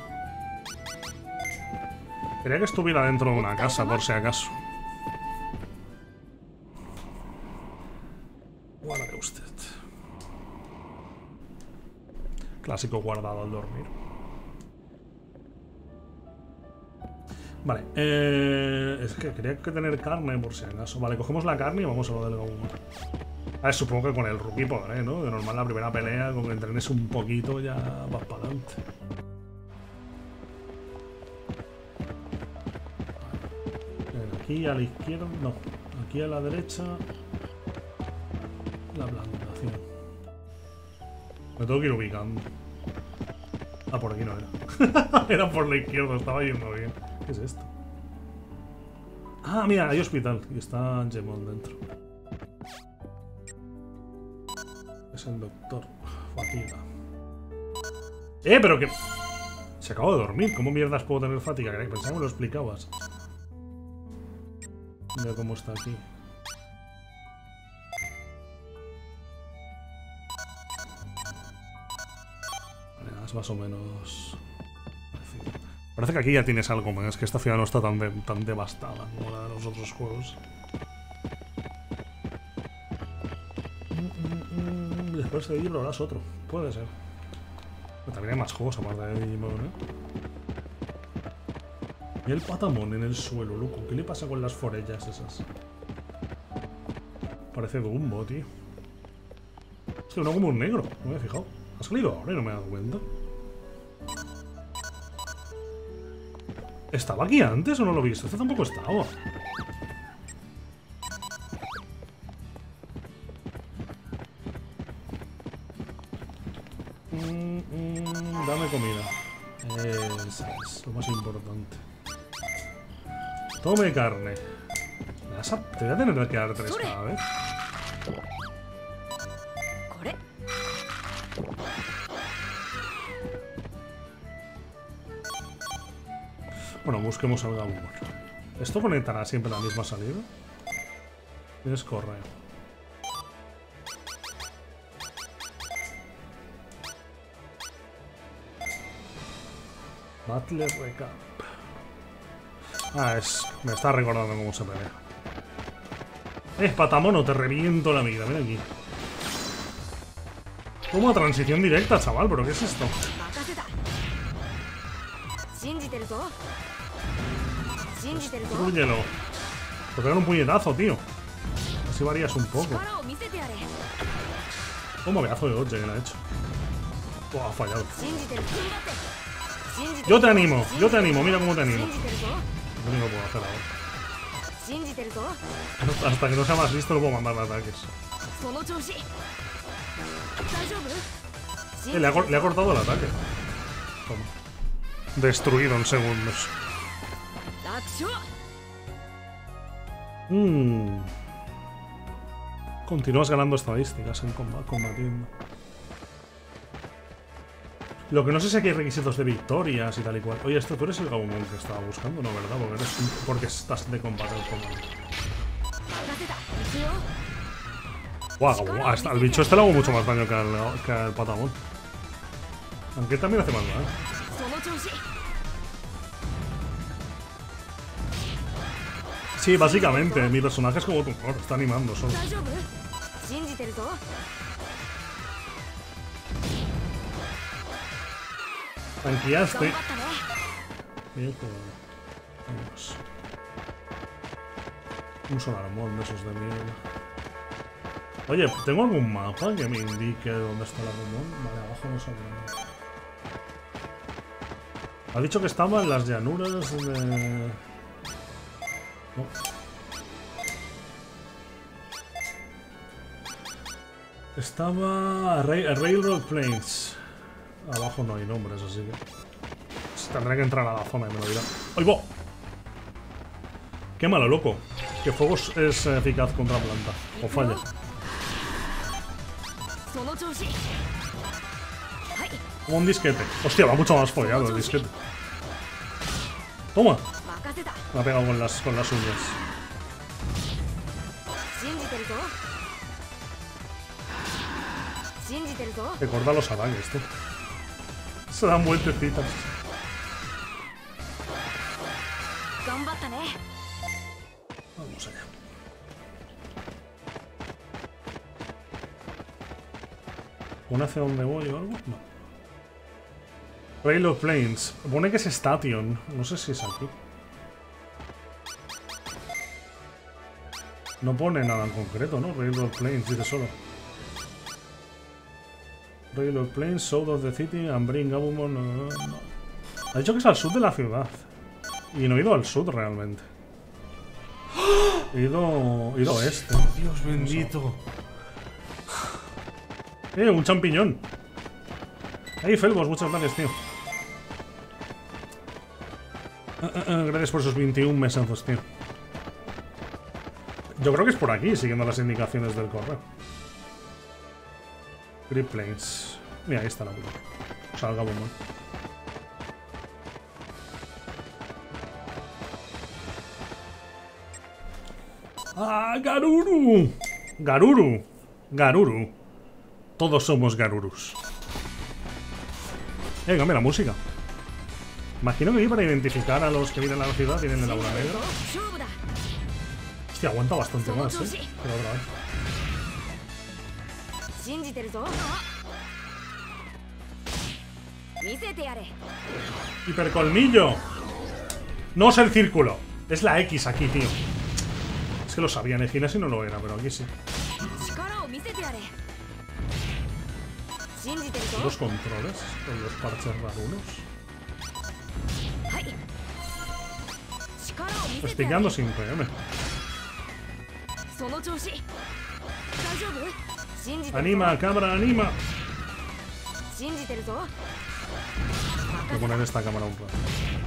Quería que estuviera dentro de una casa, por si acaso. Guarde usted. Clásico guardado al dormir. Vale, eh, es que quería que tener carne por si acaso. Vale, cogemos la carne y vamos a lo del Gabumon. A ver, supongo que con el rookie podré, ¿no? De normal la primera pelea, con que entrenes un poquito ya vas para adelante. Aquí a la izquierda, no. Aquí a la derecha, la plantación. Me tengo que ir ubicando. Ah, por aquí no era. Era por la izquierda, estaba yendo bien. ¿Qué es esto? Ah, mira, hay hospital. Y está Gemón dentro. Es el doctor. Fatiga. ¡Eh, pero que... Se acabó de dormir. ¿Cómo mierdas puedo tener fatiga? Pensaba que me lo explicabas. Mira cómo está aquí. Vale, es más o menos... Parece que aquí ya tienes algo más. Es que esta ciudad no está tan, de, tan devastada como la de los otros juegos. Después de Digimon harás otro. Puede ser. Pero también hay más juegos aparte de Digimon, ¿eh? Y el patamón en el suelo, loco. ¿Qué le pasa con las forellas esas? Parece Dumbo, tío. Hostia, uno como un negro. No me he fijado. ¿Ha salido ahora y no me he dado cuenta? ¿Estaba aquí antes o no lo he visto? Este tampoco estaba. Mm, mm, dame comida. Eso es lo más importante. Tome carne. ¿Me vas a... Te voy a tener que dar tres cada vez. Bueno, busquemos al Gabumon. ¿Esto conectará siempre la misma salida? Tienes correo. Battle Recap. Ah, es... Me está recordando cómo se pelea. Eh, patamono, te reviento la vida. Ven aquí. Toma transición directa, chaval, pero ¿qué es esto? Destrúyelo. Te pegan un puñetazo, tío. Así varías un poco. Toma pedazo de dodge que le ha hecho. Oh, ha fallado. Yo te animo, yo te animo, mira cómo te animo. Lo único que puedo hacer ahora. Hasta que no sea más listo no puedo mandar ataques. Eh, le, ha, le ha cortado el ataque. Toma. Destruido en segundos. Mm. Continúas ganando estadísticas en combat, combatiendo. Lo que no sé es si aquí hay requisitos de victorias y tal y cual. Oye, esto tú eres el Gabumon que estaba buscando, ¿no? ¿Verdad? Porque, eres, porque estás de combate el combat. Guau, wow, hasta al bicho este le hago mucho más daño que al, que al patamón. Aunque también hace más daño. Sí, básicamente, mi personaje es como tu mejor, está animando solo. Tranquilaste. Vamos. Un solarmón de esos de mierda. Oye, ¿tengo algún mapa que me indique dónde está el Agumon? Vale, abajo no sale nada. Ha dicho que estaba en las llanuras de... No. Estaba... Ra Railroad Plains. Abajo no hay nombres, así que... Tendré que entrar a la zona y me lo dirá. ¡Ay, va! ¡Qué malo, loco! Que fuego es eficaz contra planta. O falla. Como un disquete. Hostia, va mucho más follado el disquete. ¡Toma! Me ha pegado con las, con las uñas. Te corta los ataques, tú. Se dan vueltecitas. Vamos allá. ¿Una hacia dónde voy o algo? No. Rail of Plains. Pone que es Station. No sé si es aquí. No pone nada en concreto, ¿no? Rail of Plains, dice solo. Rail of Plains, south of the city, and bring Gabumon. No, no. Ha dicho que es al sur de la ciudad. Y no he ido al sur realmente. He ido, he ido a este. Dios bendito. Eh, un champiñón. Hey, Felbos, muchas gracias, tío. Uh, uh, uh, gracias por esos veintiún mesazos, tío. Yo creo que es por aquí, siguiendo las indicaciones del correo. Grip planes. Mira, ahí está la puta. Salga bombón. ¡Ah, Garuru! Garuru. Garuru. Todos somos Garurus. Eh, cambia la música. Imagino que aquí para identificar a los que vienen a la ciudad tienen el aura negra. Hostia, aguanta bastante más, eh. Pero otra vez. ¡Hipercolmillo! No es el círculo. Es la X aquí, tío. Es que lo sabía en Egina si no lo era, pero aquí sí. Los controles con los parches rarunos. Estoy quedando sin P M. Anima, cabra, anima. Voy a poner esta cámara un rato.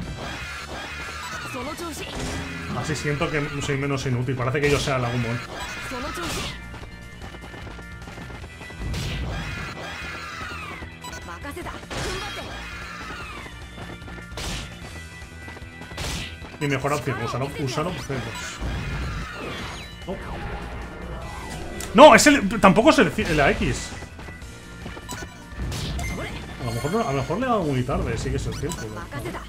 Así siento que soy menos inútil. Parece que yo sea el Agumon. Mi mejor opción, usar, usar objetos. No. No, es el. Tampoco es el, la X. A lo mejor, a lo mejor le he dado muy tarde, sí que es el círculo. No.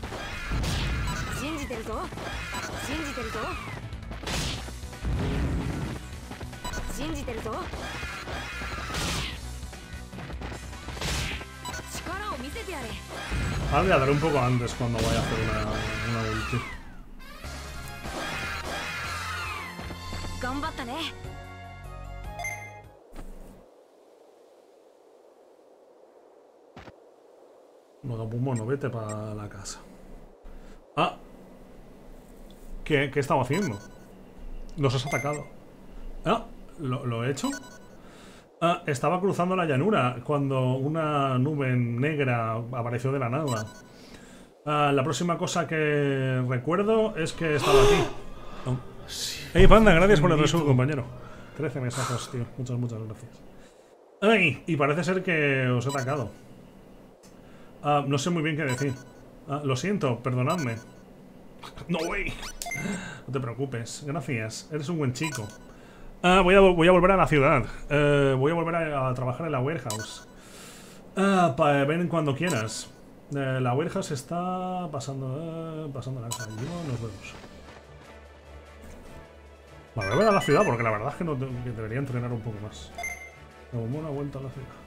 Ahora le daré un poco antes cuando vaya a hacer una, una ulti. No, Gabumon, no vete para la casa. Ah. ¿Qué, qué estaba haciendo? Los has atacado. Ah, ¿lo, lo he hecho? Ah, estaba cruzando la llanura cuando una nube negra apareció de la nada. Ah, la próxima cosa que recuerdo es que estaba aquí. Oh. Hey, Panda, gracias por el resumen, compañero. trece mensajes, tío. Muchas, muchas gracias. Ay, y parece ser que os he atacado. Ah, no sé muy bien qué decir. Ah, lo siento, perdonadme. No, wey. No te preocupes. Gracias. Eres un buen chico. Ah, voy, a, voy a volver a la ciudad. Uh, voy a volver a, a trabajar en la warehouse. Ah, para ven cuando quieras. Uh, la warehouse está pasando... Uh, pasando la casa. Nos vemos. Vale, voy a volver a la ciudad porque la verdad es que, no, que debería entrenar un poco más. Me voy una vuelta a la ciudad.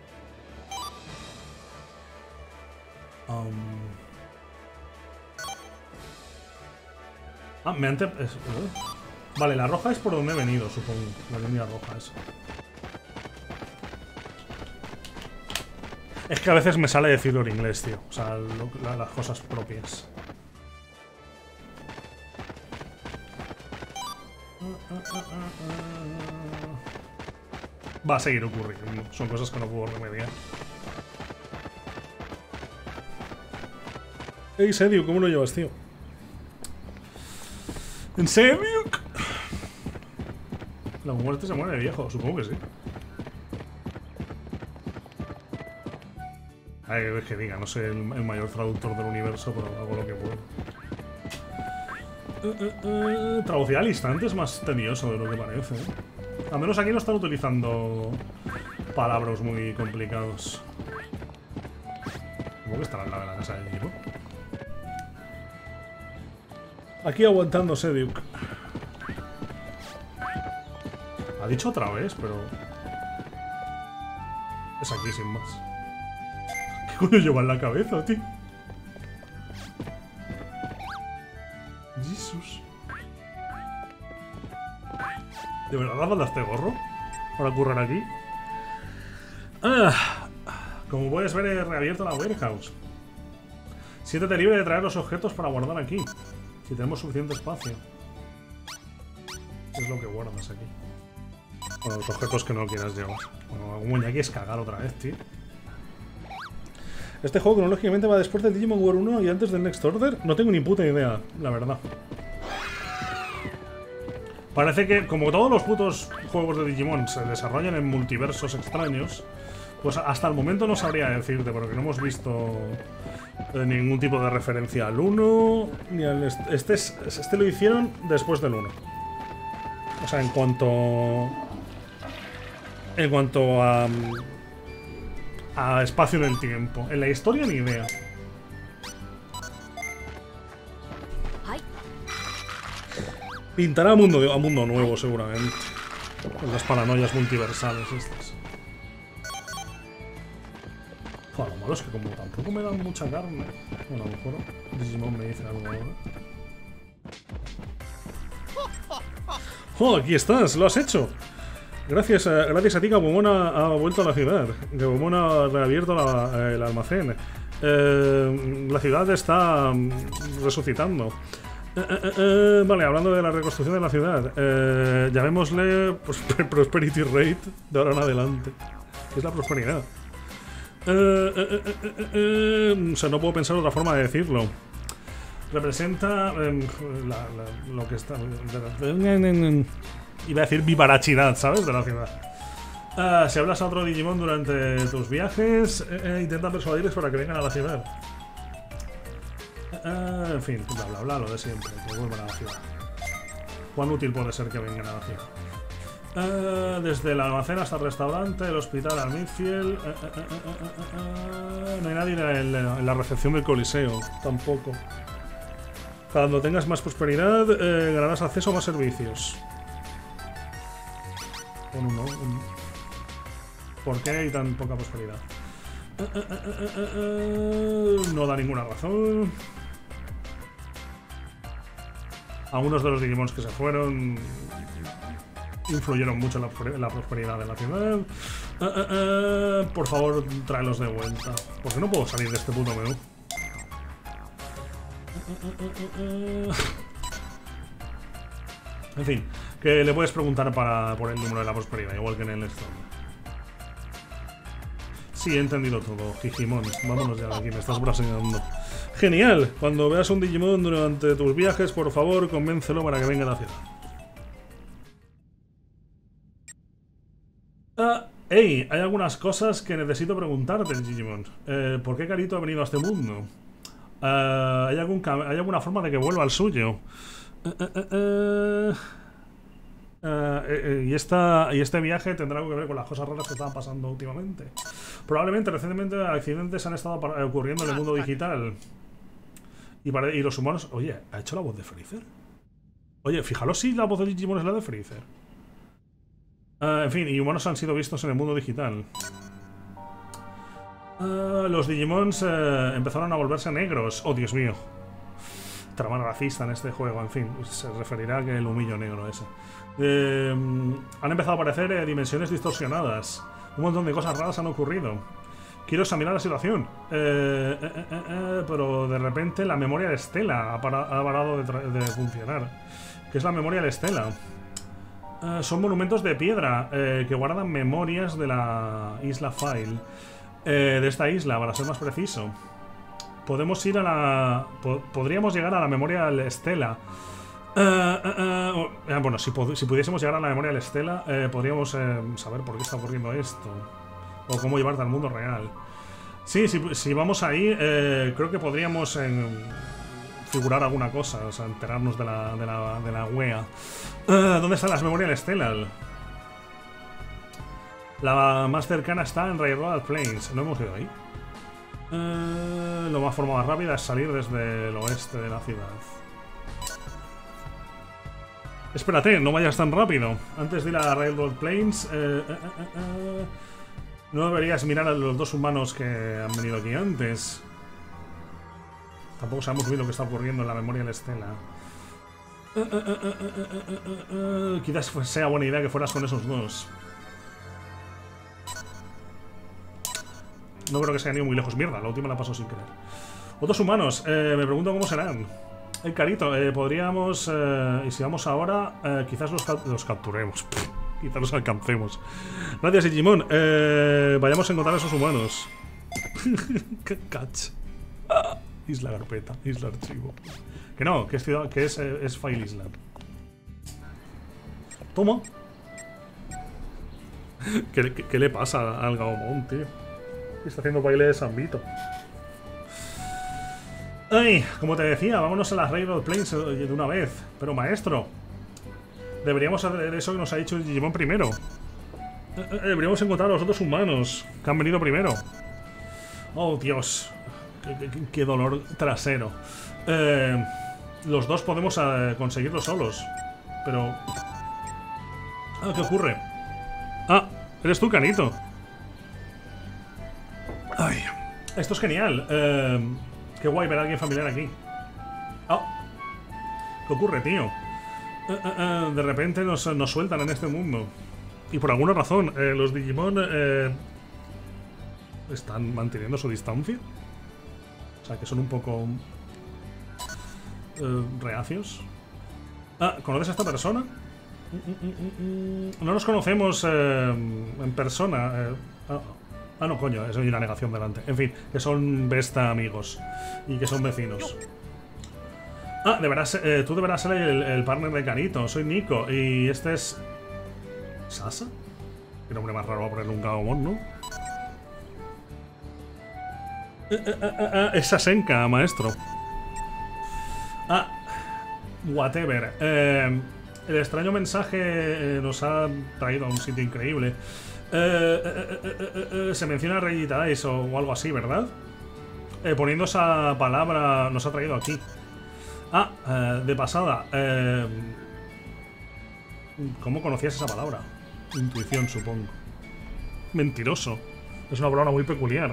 Um... Ah, me ante... Es... Uh. Vale, la roja es por donde he venido, supongo. La línea roja esa. Es que a veces me sale decirlo en inglés, tío. O sea, lo, la, las cosas propias. Va a seguir ocurriendo. Son cosas que no puedo remediar. Ey, Sedio, ¿cómo lo llevas, tío? ¿En serio? La muerte se muere de viejo, supongo que sí. Ay, es que diga, no soy el, el mayor traductor del universo, pero hago lo que puedo. Uh, uh, uh, traducir al instante es más tedioso de lo que parece, ¿eh? Al menos aquí no están utilizando palabras muy complicados. Supongo que estará al lado de la casa del equipo. Aquí aguantándose, Duke. Ha dicho otra vez, pero... Es aquí sin más. ¿Qué coño lleva en la cabeza, tío? Jesús. ¿De verdad falta este gorro? Para currar aquí. Ah, como puedes ver, he reabierto la warehouse. Siéntete libre de traer los objetos para guardar aquí. Si tenemos suficiente espacio. ¿Qué es lo que guardas aquí? Bueno, los objetos que no quieras llevar. Bueno, algún muñequi es cagar otra vez, tío. Este juego cronológicamente va después del Digimon World uno y antes del Next Order. No tengo ni puta idea, la verdad. Parece que, como todos los putos juegos de Digimon se desarrollan en multiversos extraños, pues hasta el momento no sabría decirte, porque no hemos visto eh, ningún tipo de referencia al uno, ni al... Este, es, este lo hicieron después del uno. O sea, en cuanto... En cuanto a... a espacio en el tiempo. En la historia ni idea. Pintará a mundo, a mundo nuevo seguramente. Con las paranoias multiversales estas. Joder, lo malo es que como tampoco me dan mucha carne. Bueno, a lo mejor Digimon me dice algo ahora. ¡Oh, aquí estás! ¡Lo has hecho! Gracias a, gracias a ti, Gabumon ha, ha vuelto a la ciudad. Gabumon ha reabierto la, eh, el almacén. Eh, la ciudad está resucitando. Eh, eh, eh, vale, hablando de la reconstrucción de la ciudad, eh, llamémosle pues, Prosperity Rate de ahora en adelante. ¿Qué es la prosperidad? Eh, eh, eh, eh, eh, o sea, no puedo pensar otra forma de decirlo. Representa eh, la, la, lo que está... Iba a decir vivarachidad, ¿sabes? De la ciudad. Uh, si hablas a otro Digimon durante tus viajes, eh, eh, intenta persuadirles para que vengan a la ciudad. Uh, en fin, bla bla bla, lo de siempre, que vuelvan a la ciudad. ¿Cuán útil puede ser que vengan a la ciudad? Uh, desde el almacén hasta el restaurante, el hospital al Midfield. Uh, uh, uh, uh, uh, uh, no hay nadie en la, en la recepción del Coliseo, tampoco. Cuando tengas más prosperidad, eh, ganarás acceso a más servicios. Con uno, un... ¿Por qué hay tan poca prosperidad? Uh, uh, uh, uh, uh, no da ninguna razón. Algunos de los Digimons que se fueron influyeron mucho en la, en la prosperidad de la ciudad. Uh, uh, uh, por favor, tráelos de vuelta. Porque no puedo salir de este puto menú. Uh, uh, uh, uh. En fin, que le puedes preguntar para, por el número de la prosperidad, igual que en el Storm. Sí, he entendido todo, Digimon. Vámonos ya de aquí, me estás braseando. Genial, cuando veas un Digimon durante tus viajes, por favor, convéncelo para que venga a la ciudad. Ah, hey, hay algunas cosas que necesito preguntarte, Digimon. Eh, ¿Por qué Carito ha venido a este mundo? Uh, ¿hay, algún, ¿Hay alguna forma de que vuelva al suyo? Uh, uh, uh, uh, uh, y, esta, y este viaje tendrá algo que ver con las cosas raras que estaban pasando últimamente. Probablemente, recientemente, accidentes han estado ocurriendo en el mundo digital. Y, para, y los humanos... Oye, ¿ha hecho la voz de Freezer? Oye, fijaros si la voz de Digimon es la de Freezer. Uh, en fin, y humanos han sido vistos en el mundo digital. Uh, los Digimons uh, empezaron a volverse negros. Oh, Dios mío. Trama racista en este juego, en fin. Se referirá a que el humillo negro ese. Eh, han empezado a aparecer eh, dimensiones distorsionadas. Un montón de cosas raras han ocurrido. Quiero examinar la situación. Eh, eh, eh, eh, pero de repente la memoria de Estela ha, para, ha parado de, de funcionar. ¿Qué es la memoria de Estela? Eh, son monumentos de piedra eh, que guardan memorias de la isla File. Eh, de esta isla, para ser más preciso. Podemos ir a la... Po podríamos llegar a la memoria de Estela. Uh, uh, uh, uh, bueno, si, si pudiésemos llegar a la memoria de Estela, eh, podríamos eh, saber por qué está ocurriendo esto. O cómo llevarte al mundo real. Sí, si, si vamos ahí, eh, creo que podríamos eh, figurar alguna cosa. O sea, enterarnos de la, de la, de la wea. Uh, ¿Dónde están las memorias de Estela? La más cercana está en Railroad Plains. ¿No hemos ido ahí? Uh, lo más forma más rápida es salir desde el oeste de la ciudad. Espérate, no vayas tan rápido. Antes de ir a Railroad Plains, eh, eh, eh, eh, no deberías mirar a los dos humanos que han venido aquí antes. Tampoco sabemos muy bien lo que está ocurriendo en la memoria de la Estela. Uh, uh, uh, uh, uh, uh, uh, uh, quizás sea buena idea que fueras con esos dos. No creo que se haya ido muy lejos. Mierda, la última la pasó sin querer. Otros humanos, eh, me pregunto cómo serán. El Carito, eh, podríamos... Eh, y si vamos ahora, eh, quizás los, los capturemos. Quizás los alcancemos. Gracias, Digimon. Eh, vayamos a encontrar a esos humanos. Catch. Ah, isla carpeta, isla archivo. Que no, que es, ciudad, que es, eh, es File Isla. Toma. ¿Qué, qué, ¿Qué le pasa al Gaomon, tío? Está haciendo baile de San Ay, como te decía, vámonos a las Railroad Plains de una vez. Pero maestro, deberíamos hacer eso que nos ha dicho el Digimon primero. Deberíamos encontrar a los otros humanos que han venido primero. Oh, Dios. Qué, qué, qué dolor trasero. Eh, los dos podemos eh, conseguirlo solos. Pero... Ah, ¿qué ocurre? Ah, eres tú, Canito. Ay, esto es genial. Eh, qué guay ver a alguien familiar aquí. Ah, ¿qué ocurre, tío? Eh, eh, eh, de repente nos, nos sueltan en este mundo. Y por alguna razón, eh, los Digimon eh, están manteniendo su distancia. O sea, que son un poco eh, reacios. Ah, ¿conoces a esta persona? No nos conocemos eh, en persona. Eh, ah, ah, no, coño, eso hay una negación delante. En fin, que son besta amigos y que son vecinos. Ah, deberás, eh, tú deberás ser el, el partner de Canito. Soy Nico y este es... ¿Sasa? Qué nombre más raro va a ponerle un Gaomon, ¿no? Eh, eh, eh, eh, es Sasenka, maestro. Ah, whatever. Eh, el extraño mensaje eh, nos ha traído a un sitio increíble. Eh, eh, eh, eh, eh, se menciona Regita Dice o, o algo así, ¿verdad? Eh, poniendo esa palabra nos ha traído aquí. Ah, eh, de pasada. Eh, ¿Cómo conocías esa palabra? Intuición, supongo. Mentiroso. Es una palabra muy peculiar.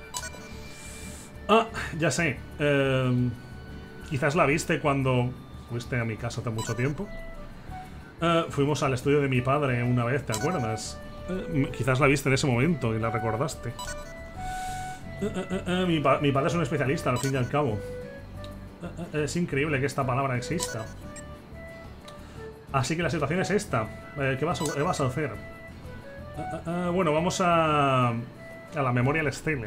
Ah, ya sé. Eh, quizás la viste cuando fuiste a mi casa hace mucho tiempo. Eh, fuimos al estudio de mi padre una vez, ¿te acuerdas? Eh, quizás la viste en ese momento y la recordaste. Eh, eh, eh, mi, pa mi padre es un especialista, al fin y al cabo. Eh, eh, es increíble que esta palabra exista. Así que la situación es esta. Eh, ¿Qué vas a, qué vas a hacer? Uh, uh, uh, bueno, vamos a... A la Memorial Stele.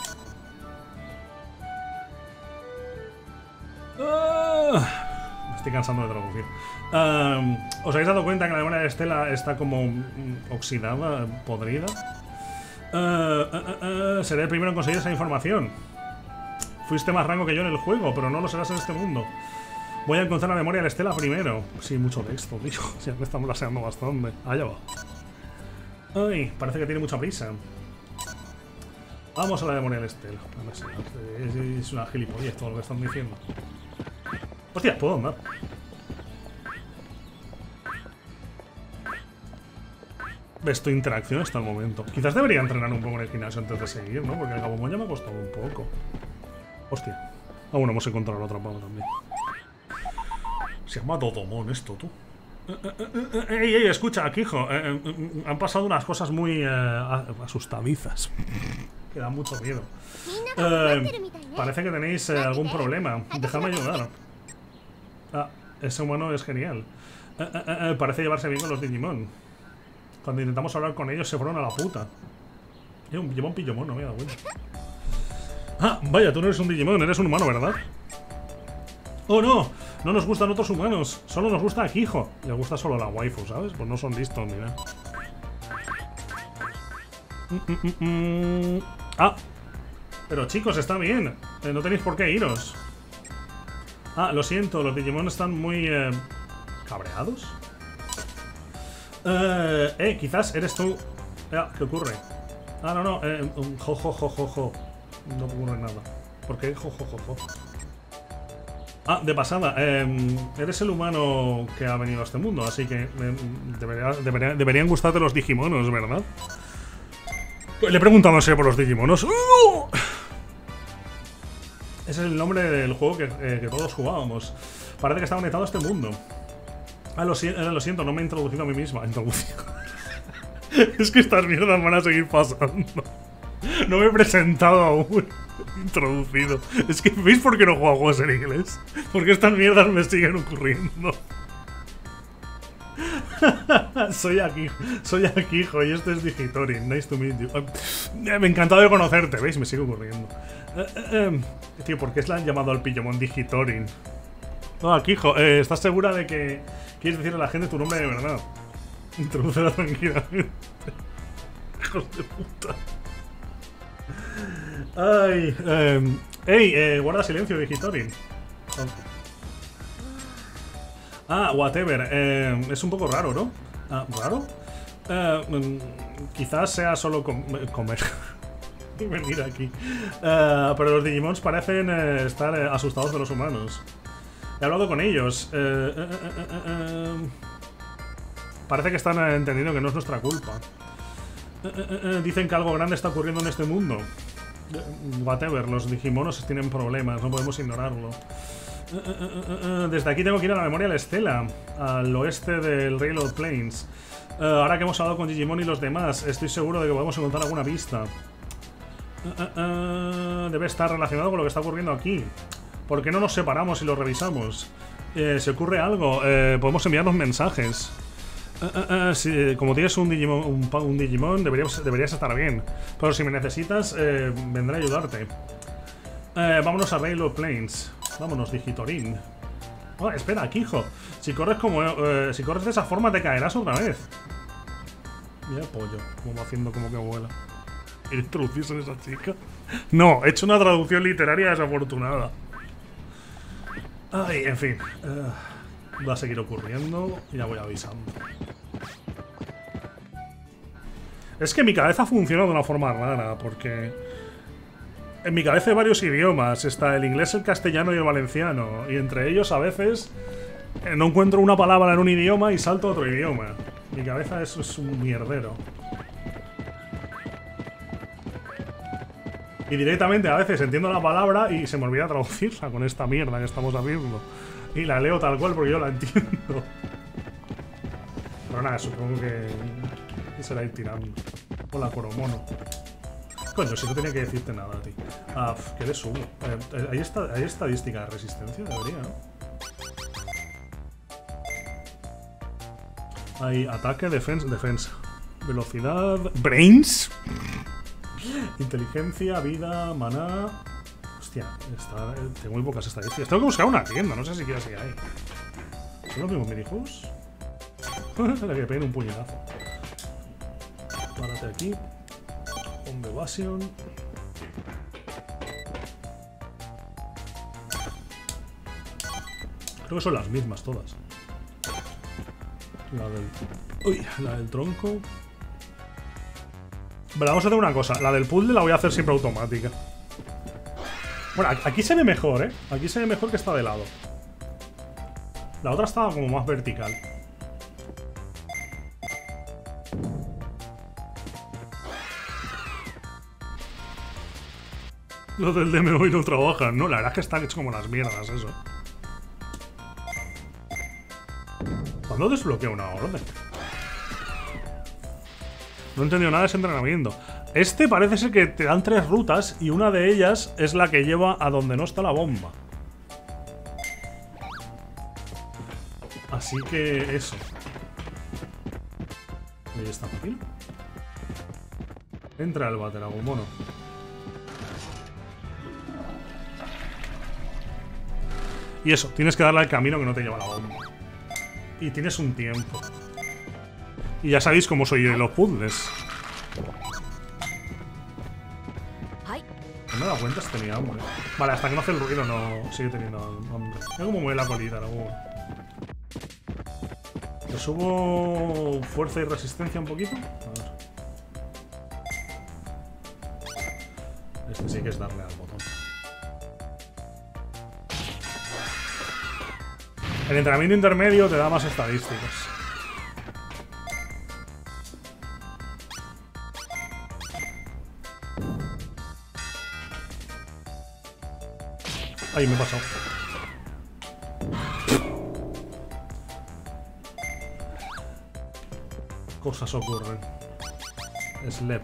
Uh, me estoy cansando de traducir. Uh, ¿Os habéis dado cuenta que la Memorial Stele está como mm, oxidada, podrida? Uh, uh, uh, uh, seré el primero en conseguir esa información. Fuiste más rango que yo en el juego, pero no lo serás en este mundo. Voy a encontrar la memoria de la Estela primero. Sí, mucho de esto, tío. Ya me estamos laseando bastante. Allá va. Ay, parece que tiene mucha prisa. Vamos a la memoria de la Estela. No sé, es, es una gilipollez todo lo que están diciendo. Hostia, puedo andar. Ves tu interacción hasta el momento. Quizás debería entrenar un poco en el gimnasio antes de seguir, ¿no? Porque el Gabumon ya me ha costado un poco. Hostia. Aún no hemos encontrado el atrapado también. Se llama Dodomon esto, tú. Ey, ey, escucha, aquí, hijo. Eh, eh, han pasado unas cosas muy eh, asustadizas. Que dan mucho miedo. Eh, parece que tenéis eh, algún problema. Dejadme ayudar. Ah, ese humano es genial. Eh, eh, eh, parece llevarse bien con los Digimon. Cuando intentamos hablar con ellos se fueron a la puta. Lleva un Pillomon, no me he dado cuenta. Ah, vaya, tú no eres un Digimon, eres un humano, ¿verdad? ¡Oh, no! No nos gustan otros humanos. Solo nos gusta Akiho. Le gusta solo la waifu, ¿sabes? Pues no son listos, mira. Mm, mm, mm, mm. Ah. Pero chicos, está bien. Eh, no tenéis por qué iros. Ah, lo siento. Los Digimon están muy... Eh, ¿cabreados? Eh, eh, quizás eres tú... Ah, ¿qué ocurre? Ah, no, no. Eh, um, jo, jo, jo, jo, jo. No ocurre nada. ¿Por qué? Jo, jo, jo, jo. Ah, de pasada, eh, eres el humano que ha venido a este mundo, así que eh, debería, debería, deberían gustarte los Digimonos, ¿verdad? Le he preguntado por los Digimonos. ¡Uh! Ese es el nombre del juego que, eh, que todos jugábamos. Parece que está conectado a este mundo. Ah, lo, si eh, lo siento, no me he introducido a mí misma. Introducido. Es que estas mierdas van a seguir pasando. No me he presentado aún. Introducido. Es que, ¿veis por qué no juego a juegos en inglés? Porque estas mierdas me siguen ocurriendo. soy aquí, soy aquí, hijo, y este es Digitorin. Nice to meet you. Eh, me encantado de conocerte, ¿veis? Me sigue ocurriendo. Eh, eh, eh. Tío, ¿por qué se le han llamado al Pillamon Digitorin? No, aquí, hijo, eh, ¿estás segura de que quieres decirle a la gente tu nombre de verdad? Introducela tranquilamente. Hijos de puta. Ay, eh, ey, eh, guarda silencio, Digitorin. Oh. Ah, whatever. Eh, es un poco raro, ¿no? Ah, ¿raro? Eh, mm, quizás sea solo com comer. Y venir aquí. Eh, pero los Digimons parecen eh, estar eh, asustados de los humanos. He hablado con ellos. Eh, eh, eh, eh, eh, parece que están entendiendo que no es nuestra culpa. Eh, eh, eh, dicen que algo grande está ocurriendo en este mundo. Eh, whatever, los Digimonos tienen problemas, no podemos ignorarlo. Uh, uh, uh, uh, desde aquí tengo que ir a la memoria de la Estela, al oeste del Railroad Plains. Uh, ahora que hemos hablado con Digimon y los demás, estoy seguro de que podemos encontrar alguna pista. Uh, uh, uh, debe estar relacionado con lo que está ocurriendo aquí. ¿Por qué no nos separamos y lo revisamos? Eh, ¿Se ocurre algo? Eh, podemos enviarnos mensajes. Uh, uh, uh, si, como tienes un Digimon, un, un Digimon deberías, deberías estar bien. Pero si me necesitas, eh, vendré a ayudarte. Eh, vámonos a Railroad Plains. Vámonos, Digitorin. Oh, espera, aquí, hijo. Si corres como eh, si corres de esa forma te caerás otra vez. Mira el pollo, como haciendo como que vuela. ¿Introducirse en esa chica? No, he hecho una traducción literaria desafortunada. Ay, en fin. Uh, va a seguir ocurriendo y ya voy avisando. Es que mi cabeza funciona de una forma rara, porque en mi cabeza hay varios idiomas. Está el inglés, el castellano y el valenciano. Y entre ellos a veces eh, no encuentro una palabra en un idioma y salto a otro idioma. Mi cabeza es, es un mierdero. Y directamente a veces entiendo la palabra y se me olvida traducirla con esta mierda que estamos haciendo. Y la leo tal cual porque yo la entiendo. Pero nada, supongo que será ir tirando. Hola, Coromono. Coño, si no tenía que decirte nada a ti. Ah, ¿qué le subo? Eh, ¿hay, esta, ¿Hay estadística de resistencia? Debería, ¿no? Hay ataque, defensa, defensa. Velocidad... ¿Brains? Inteligencia, vida, maná... Hostia, está, tengo muy pocas estadísticas. Tengo que buscar una tienda, no sé si siquiera si hay. ¿Son los mismos minijus? La que peguen un puñetazo. Párate aquí. Bomb evasion. Creo que son las mismas todas. La del... Uy, la del tronco. Vale, vamos a hacer una cosa. La del puzzle la voy a hacer siempre automática. Bueno, aquí se ve mejor, ¿eh? Aquí se ve mejor que está de lado. La otra estaba como más vertical. Los del D M O no trabajan, ¿no? La verdad es que están hechos como las mierdas, eso. ¿Cuándo desbloquea una orden? No he entendido nada de ese entrenamiento. Este parece ser que te dan tres rutas y una de ellas es la que lleva a donde no está la bomba. Así que eso. Ahí está fácil. Entra el váter, Agumono. Y eso, tienes que darle al camino que no te lleva la bomba. Y tienes un tiempo. Y ya sabéis cómo soy yo en los puzzles. No me he dado cuenta si tenía hambre. Vale, hasta que no hace el ruido no sigue teniendo hambre. Mira cómo mueve la colita, ¿no? Le subo fuerza y resistencia un poquito. A ver. Este sí que es darle al botón. El entrenamiento intermedio te da más estadísticas. Ahí me he pasado. Cosas ocurren. Slep.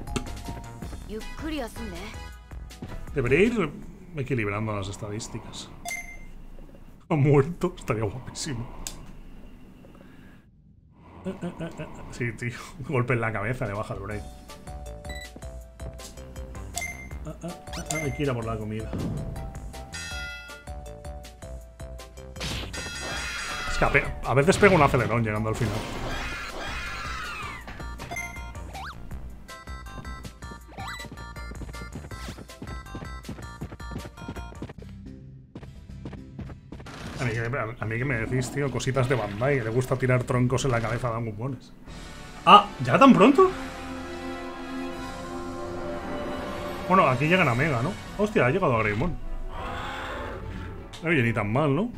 Debería ir equilibrando las estadísticas. Ha muerto, estaría guapísimo. Vale, hasta que no hace el ruido no sigue teniendo hambre. Mira cómo mueve la colita, ¿no? Este sí que es darle al botón. El entrenamiento intermedio te da más estadísticas. Ahí me he pasado. Cosas ocurren. Slep. Debería ir equilibrando las estadísticas. Ha muerto, estaría guapísimo. Eh, eh, eh, eh. Sí, tío. Golpe en la cabeza, le baja el break. Ah, ah, ah, ah, hay que ir a por la comida. Es que a, a veces pego un acelerón llegando al final. A mí, que, a mí que me decís, tío, cositas de Bandai, que le gusta tirar troncos en la cabeza de ambubones. Ah, ¿ya tan pronto? Bueno, aquí llegan a Mega, ¿no? Hostia, ha llegado a Greymon. Oye, ni tan mal, ¿no?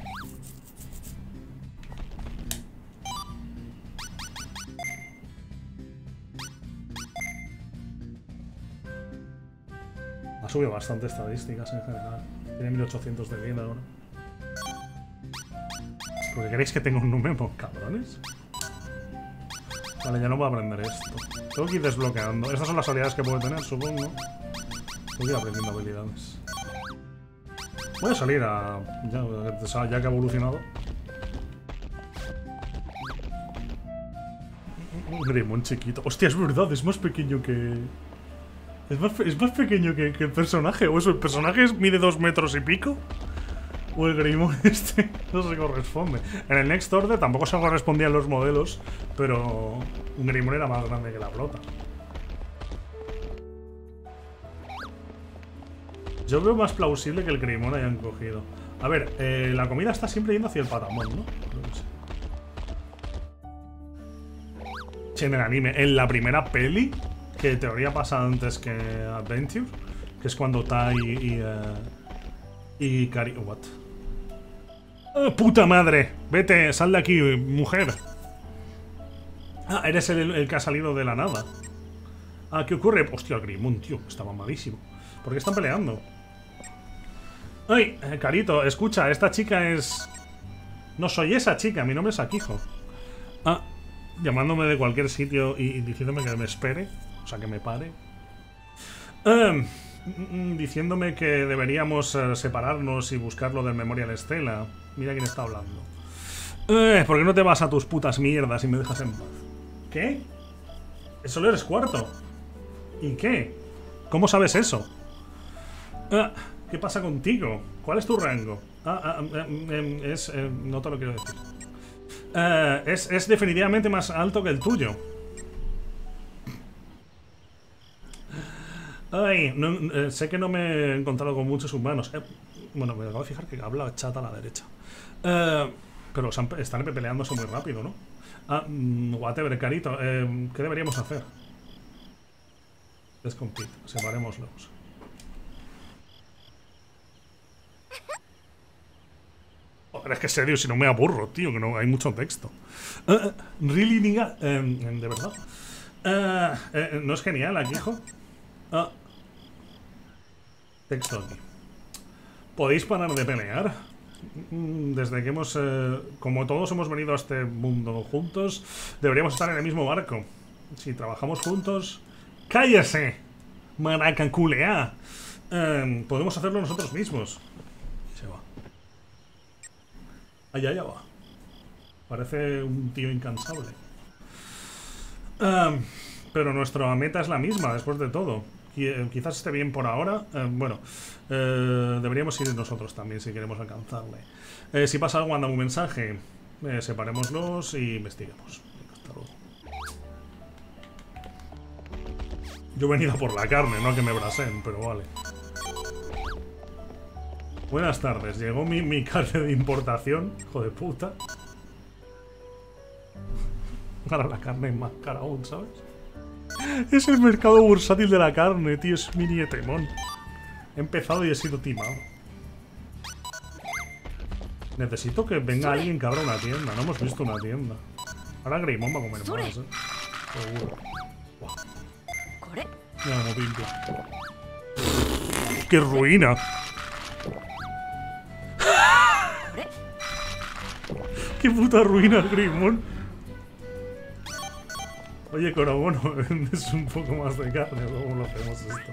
Ha subido bastante estadísticas en general. Tiene mil ochocientos de vida ahora. ¿Por qué queréis que tenga un número, cabrones? Vale, ya no voy a aprender esto. Tengo que ir desbloqueando. Estas son las habilidades que puedo tener, supongo. Tengo que ir aprendiendo habilidades. Voy a salir a... Ya, ya que ha evolucionado. Un Greymon chiquito. Hostia, es verdad, es más pequeño que... Es más, es más pequeño que, que el personaje. O eso, el personaje mide dos metros y pico. O el Greymon este no se corresponde. En el Next Order tampoco se correspondían los modelos, pero un Greymon era más grande que la flota. Yo veo más plausible que el Greymon hayan cogido. A ver, eh, la comida está siempre yendo hacia el Patamon, ¿no? No sé. Sí, en el anime, en la primera peli, que en teoría pasa antes que Adventure, que es cuando Tai y... Uh, y Cari... What? ¡Oh, puta madre! Vete, sal de aquí, mujer. Ah, eres el, el que ha salido de la nada. Ah, ¿qué ocurre? Hostia, el Greymon, tío, está mamadísimo. ¿Por qué están peleando? ¡Ay, eh, Carito! Escucha, esta chica es... No soy esa chica, mi nombre es Akijo. Ah, llamándome de cualquier sitio y, y diciéndome que me espere. O sea, que me pare. Um, diciéndome que deberíamos uh, separarnos y buscarlo del Memorial Stella. Mira quién está hablando. Eh, ¿por qué no te vas a tus putas mierdas y me dejas en paz? ¿Qué? Solo eres cuarto. ¿Y qué? ¿Cómo sabes eso? Ah, ¿qué pasa contigo? ¿Cuál es tu rango? Ah, ah, eh, eh, es... Eh, no te lo quiero decir. Eh, es, es definitivamente más alto que el tuyo. Ay, no, eh, sé que no me he encontrado con muchos humanos. Eh, bueno, me acabo de fijar que habla chat a la derecha. Eh, pero están peleándose muy rápido, ¿no? Ah, whatever, Carito. Eh, ¿Qué deberíamos hacer? Descompete, separémoslos. Joder, es que serio, si no me aburro, tío, que no hay mucho texto. Uh, really, nigga, eh, de verdad. Uh, eh, ¿No es genial aquí, hijo? Uh, texto aquí. ¿Podéis parar de pelear? Desde que hemos... Eh, como todos hemos venido a este mundo juntos, deberíamos estar en el mismo barco. Si trabajamos juntos... ¡Cállese! ¡Maracaculea! Eh, podemos hacerlo nosotros mismos. Y se va. Allá, allá va. Parece un tío incansable. Eh, pero nuestra meta es la misma, después de todo. Quizás esté bien por ahora. Eh, bueno, eh, deberíamos ir nosotros también si queremos alcanzarle. Eh, si pasa algo, manda un mensaje. Eh, separémoslos y investiguemos. Hasta luego. Yo he venido por la carne, no a que me brasen, pero vale. Buenas tardes. Llegó mi, mi carne de importación. Hijo de puta. Ahora la carne es más cara aún, ¿sabes? Es el mercado bursátil de la carne, tío. Es mi nietemón. He empezado y he sido timado. Necesito que venga alguien que abra una tienda. No hemos visto una tienda. Ahora Greymon va a comer más, eh. Seguro. Wow. Mira cómo limpia. ¡Qué ruina! ¡Qué puta ruina el Greymon! Oye, Corobono, vendes un poco más de carne, ¿cómo lo hacemos esto?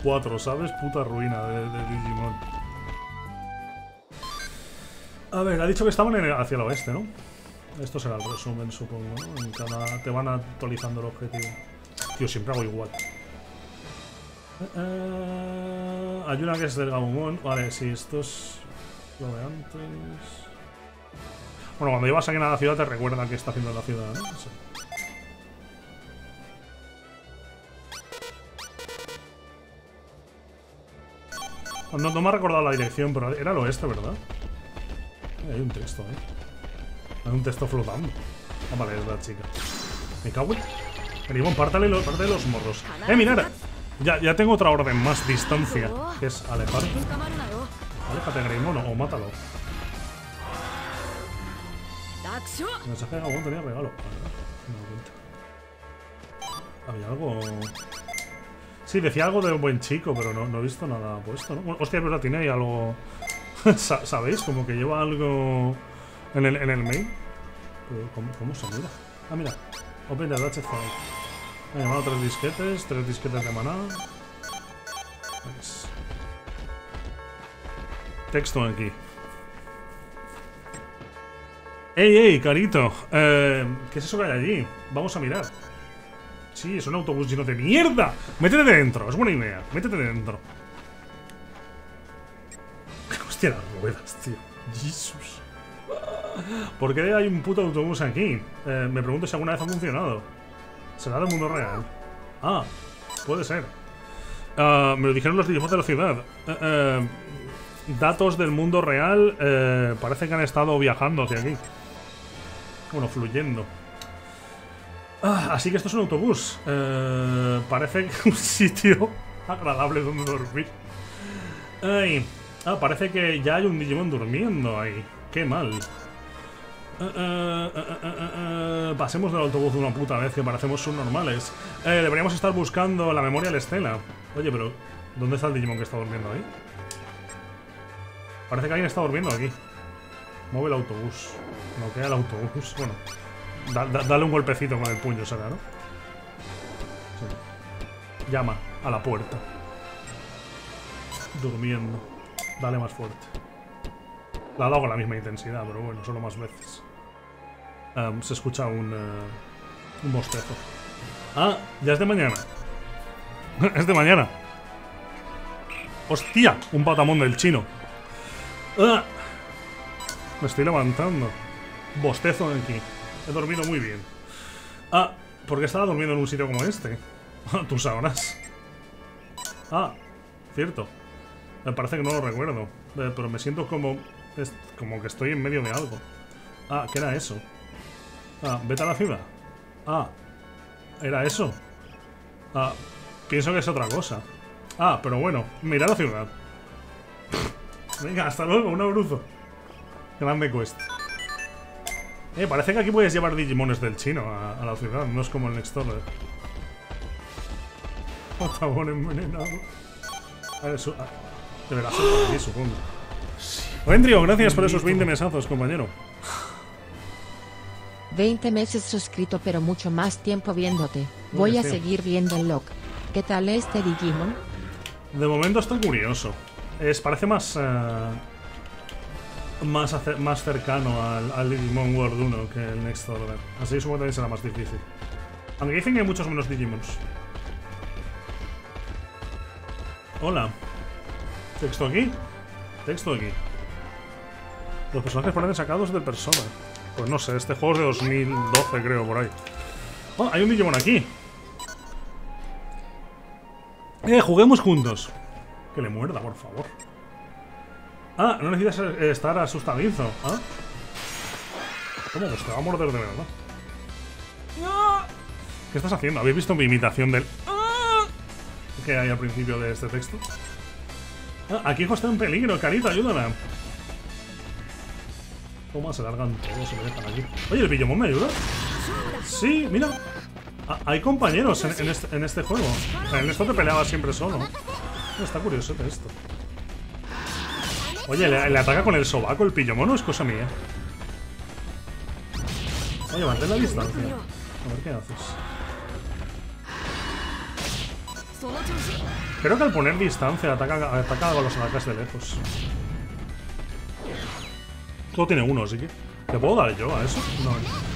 cuatro, ¿sabes? Puta ruina de, de Digimon. A ver, ha dicho que estaban en el, hacia el oeste, ¿no? Esto será el resumen, supongo, ¿no? En cada, te van actualizando el objetivo. Tío, siempre hago igual. Uh, hay una que es del Gabumon. Vale, sí, esto es lo de antes. Bueno, cuando llevas aquí a la ciudad te recuerda qué está haciendo en la ciudad, ¿no? Sí. No, no me ha recordado la dirección, pero era el oeste, ¿verdad? Hay un texto, ¿eh? Hay un texto flotando. Ah, vale, es la chica. Me cago en... Grimón, pártale los, pártale los morros. ¡Eh, mirad! Ya, ya tengo otra orden más distancia, que es alejarte. Aléjate, Grimón, o mátalo. El mensaje de Gabumon tenía regalo. Había algo... Sí, decía algo de un buen chico, pero no, no he visto nada puesto, ¿no? Bueno, hostia, pero tiene ahí algo... ¿Sabéis? Como que lleva algo en el, en el mail. ¿Cómo, ¿Cómo se mira? Ah, mira. Open the Dutch file. Me ha llamado tres disquetes, tres disquetes de maná. Pues... Texto aquí. ¡Ey, ey, carito! Eh, ¿Qué es eso que hay allí? Vamos a mirar. Sí, es un autobús lleno de mierda. Métete dentro, es buena idea. Métete dentro. Hostia, las ruedas, tío. Jesus. ¿Por qué hay un puto autobús aquí? Eh, me pregunto si alguna vez ha funcionado. ¿Será del mundo real? Ah, puede ser. Uh, me lo dijeron los Digimon de la ciudad. Uh, uh, datos del mundo real. Uh, parece que han estado viajando hacia aquí. Bueno, fluyendo. Ah, así que esto es un autobús. Uh, parece que un sitio agradable donde dormir. Ay. Ah, parece que ya hay un Digimon durmiendo ahí. Qué mal. Uh, uh, uh, uh, uh, uh, pasemos del autobús de una puta vez, que parecemos subnormales. Eh, deberíamos estar buscando la memoria de Estela. Oye, pero ¿dónde está el Digimon que está durmiendo ahí? Parece que alguien está durmiendo aquí. Mueve el autobús. No queda el autobús. Bueno, da, da, dale un golpecito con el puño, será, ¿no? Sí. Llama a la puerta. Durmiendo. Dale más fuerte. La ha dado con la misma intensidad, pero bueno, solo más veces. Um, se escucha un, uh, un bostezo. Ah, ya es de mañana. Es de mañana. ¡Hostia! Un patamón del chino. ¡Ah! Me estoy levantando. Bostezo aquí. He dormido muy bien. Ah, ¿por qué estaba durmiendo en un sitio como este? Tú sabrás. Ah, cierto. Me parece que no lo recuerdo. Eh, pero me siento como... Es como que estoy en medio de algo. Ah, ¿qué era eso? Ah, vete a la ciudad. Ah, ¿era eso? Ah, pienso que es otra cosa. Ah, pero bueno, mira la ciudad. Venga, hasta luego, un abrazo. Grande quest. Eh, parece que aquí puedes llevar Digimones del chino a, a la ciudad. No es como el Next Order. Patamón envenenado. A ver, su, ah, deberá ser por aquí, supongo. Rendrio, gracias por esos veinte mesazos, compañero. veinte meses suscrito, pero mucho más tiempo viéndote. Voy a seguir viendo el log. ¿Qué tal este Digimon? De momento está curioso. Es, parece más... Uh, más, más cercano al, al Digimon World uno que el Next Order. Así supongo que también será más difícil. Aunque dicen que hay muchos menos Digimons. Hola. ¿Texto aquí? Texto aquí. Los personajes parecen sacados de Persona. Pues no sé, este juego es de dos mil doce, creo, por ahí. Oh, hay un Digimon aquí. Eh, juguemos juntos. Que le muerda, por favor. Ah, no necesitas estar asustadizo. ¿Ah? ¿Cómo? Pues te va a morder de verdad. ¿Qué estás haciendo? ¿Habéis visto mi imitación del... que hay al principio de este texto? Ah, aquí hijo está en peligro, carita, ayúdala. Toma, se largan todos, se me dejan aquí. Oye, ¿el Pillamón me ayuda? Sí, mira. Ah, hay compañeros en, en, este, en este juego. En esto te peleabas siempre solo. Está curioso esto. Oye, ¿le, le ataca con el sobaco el Pillamón o es cosa mía? Oye, mantén la distancia. A ver qué haces. Creo que al poner distancia ataca, ataca con los ataques de lejos. Solo tiene uno, así que... ¿Le puedo dar yo a eso? No.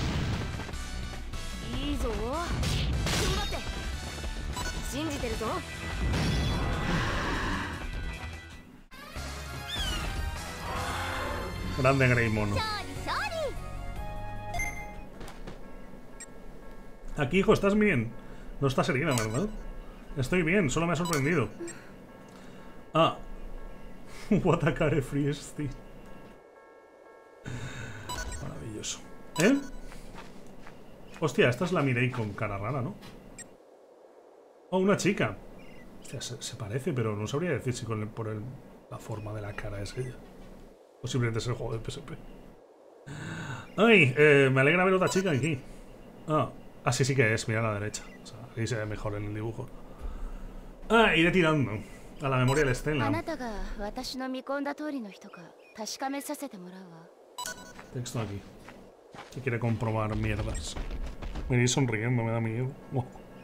Grande Greymon. Aquí, hijo, ¿estás bien? No estás herida, ¿verdad? Estoy bien, solo me ha sorprendido. Ah. Watakare Free Steel. Maravilloso. ¿Eh? Hostia, esta es la Mirei con cara rara, ¿no? Oh, una chica. Hostia, se, se parece, pero no sabría decir si con el, por el, la forma de la cara es ella. O simplemente es el juego del P S P. Ay, eh, me alegra ver otra chica aquí. Ah, ah, sí, sí que es, mira a la derecha. O sea, ahí se ve mejor en el dibujo. Ah, iré tirando a la memoria de Estela. Texto aquí. Si quiere comprobar mierdas. Me iréis sonriendo, me da miedo. Oh.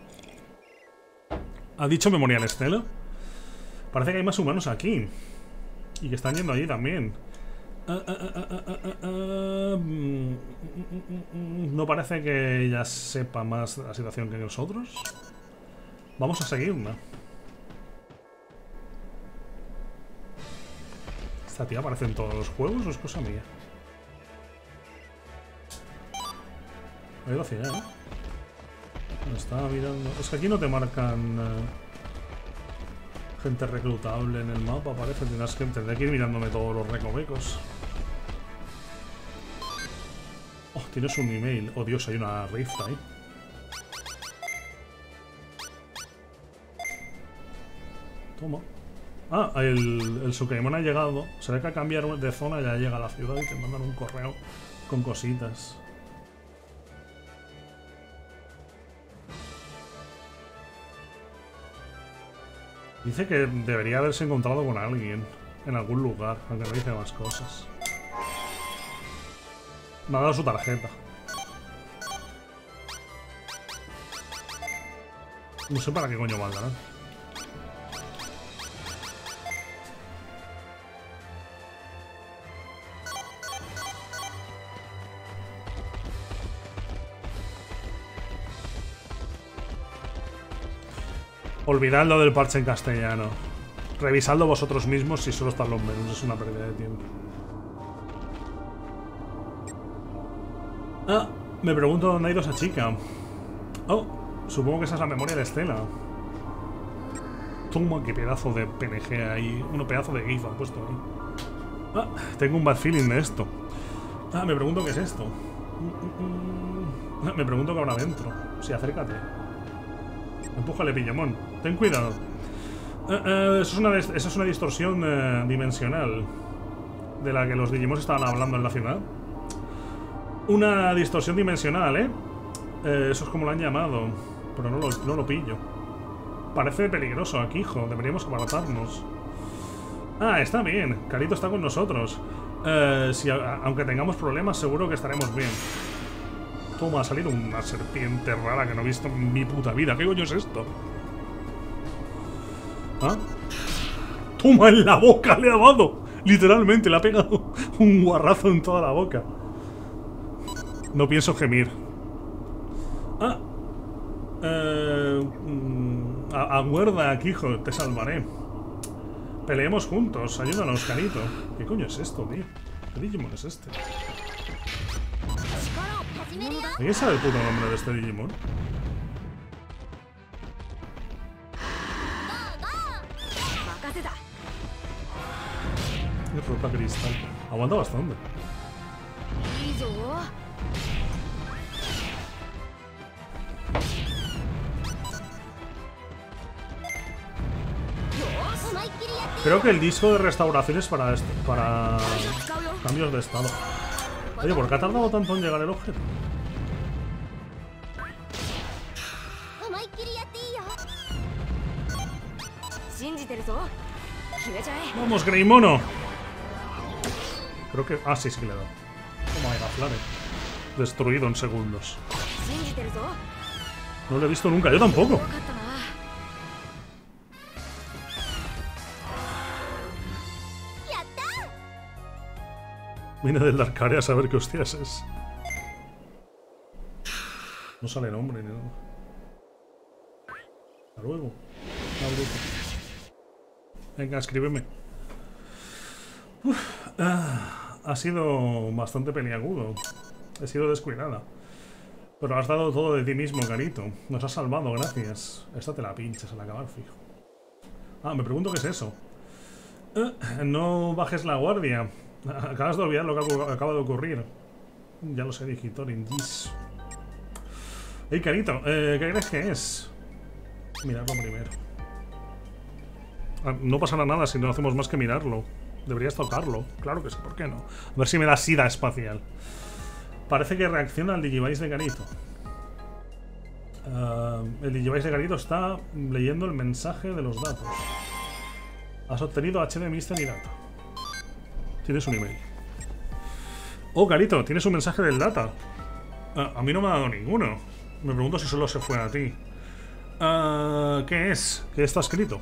¿Ha dicho Memorial Estela? Parece que hay más humanos aquí. Y que están yendo allí también. Uh, uh, uh, uh, uh, uh, uh, mm, no parece que ella sepa más de la situación que nosotros. Vamos a seguirla. ¿Esta tía aparece en todos los juegos o es cosa mía? Hay velocidad, ¿eh? Me estaba mirando. Es que aquí no te marcan uh, gente reclutable en el mapa, parece. Tendrás que, tendré que ir mirándome todos los recovecos. Oh, tienes un email. Oh, Dios, hay una rift ahí. Toma. Ah, el, el Sukeimon ha llegado. Se ve que a cambiar de zona ya llega a la ciudad y te mandan un correo con cositas. Dice que debería haberse encontrado con alguien en algún lugar, aunque no dice más cosas. Me ha dado su tarjeta. No sé para qué coño valdrá. Olvidad lo del parche en castellano. Revisadlo vosotros mismos si solo están los menús. Es una pérdida de tiempo. Ah, me pregunto dónde ha ido esa chica. Oh, supongo que esa es la memoria de Estela. Toma, qué pedazo de P N G ahí. Uno pedazo de GIF han puesto ahí. Ah, tengo un bad feeling de esto. Ah, me pregunto qué es esto. Me pregunto qué habrá dentro. Sí, acércate. Empújale, Pillamón. Ten cuidado. Uh, uh, eso, es una eso es una distorsión uh, dimensional de la que los Digimon estaban hablando en la ciudad. Una distorsión dimensional, ¿eh? ¿eh? Eso es como lo han llamado. Pero no lo, no lo pillo. Parece peligroso aquí, hijo. Deberíamos apartarnos. Ah, está bien. Carito está con nosotros. Uh, si, a, aunque tengamos problemas, seguro que estaremos bien. Toma, ha salido una serpiente rara que no he visto en mi puta vida. ¿Qué coño es esto? ¿Ah? Toma, en la boca le ha dado. Literalmente le ha pegado un guarrazo en toda la boca. No pienso gemir. Ah. Eh, aguarda aquí, hijo. Te salvaré. Peleemos juntos. Ayúdanos, Carito. ¿Qué coño es esto, tío? ¿Qué Digimon es este? ¿Alguien sabe el puto nombre de este Digimon? Es roca cristal. Aguanta bastante. Creo que el disco de restauración es para, esto, para cambios de estado. Oye, ¿por qué ha tardado tanto en llegar el objeto? ¡Vamos, Greimono! Creo que... Ah, sí, sí que le he dado. Toma, Megaflare. Destruido en segundos. No lo he visto nunca, yo tampoco. Vine del Darkarea a saber qué hostias es. No sale nombre ni nada. Hasta luego. Venga, escríbeme. Uf, ah, ha sido bastante peliagudo. He sido descuidada. Pero has dado todo de ti mismo, carito. Nos has salvado, gracias. Esta te la pinches al acabar, fijo. Ah, me pregunto qué es eso. Eh, no bajes la guardia. Acabas de olvidar lo que acaba de ocurrir. Ya lo sé, Digitorin. Gis. Ey, carito, eh, ¿qué crees que es? Mirarlo primero. Ah, no pasará nada si no hacemos más que mirarlo. Deberías tocarlo. Claro que sí, ¿por qué no? A ver si me da sida espacial. Parece que reacciona al Digivice de Carito. Uh, el Digivice de Carito está leyendo el mensaje de los datos. Has obtenido H de Mister y Data. Tienes un email. Oh, Carito, tienes un mensaje del Data. Uh, a mí no me ha dado ninguno. Me pregunto si solo se fue a ti. Uh, ¿Qué es? ¿Qué está escrito?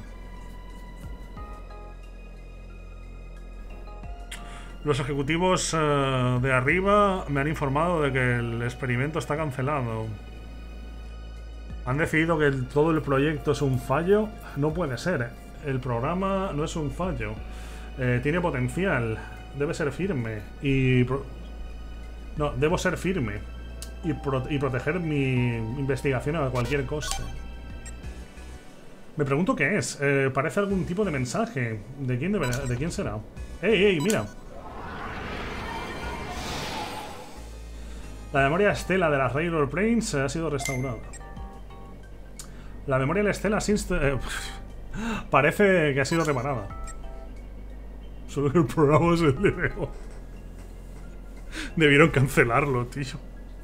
Los ejecutivos uh, de arriba me han informado de que el experimento está cancelado. Han decidido que el, todo el proyecto es un fallo. No puede ser. El programa no es un fallo. Eh, tiene potencial. Debe ser firme. Y... Pro no, debo ser firme. Y, pro y proteger mi investigación a cualquier coste. Me pregunto qué es. Eh, parece algún tipo de mensaje. ¿De quién, debe, de quién será? ¡Ey, ey, mira! La memoria estela de las Railroad Plains ha sido restaurada. La memoria de la estela eh, parece que ha sido reparada. Solo que el programa es el de hoy. Debieron cancelarlo, tío.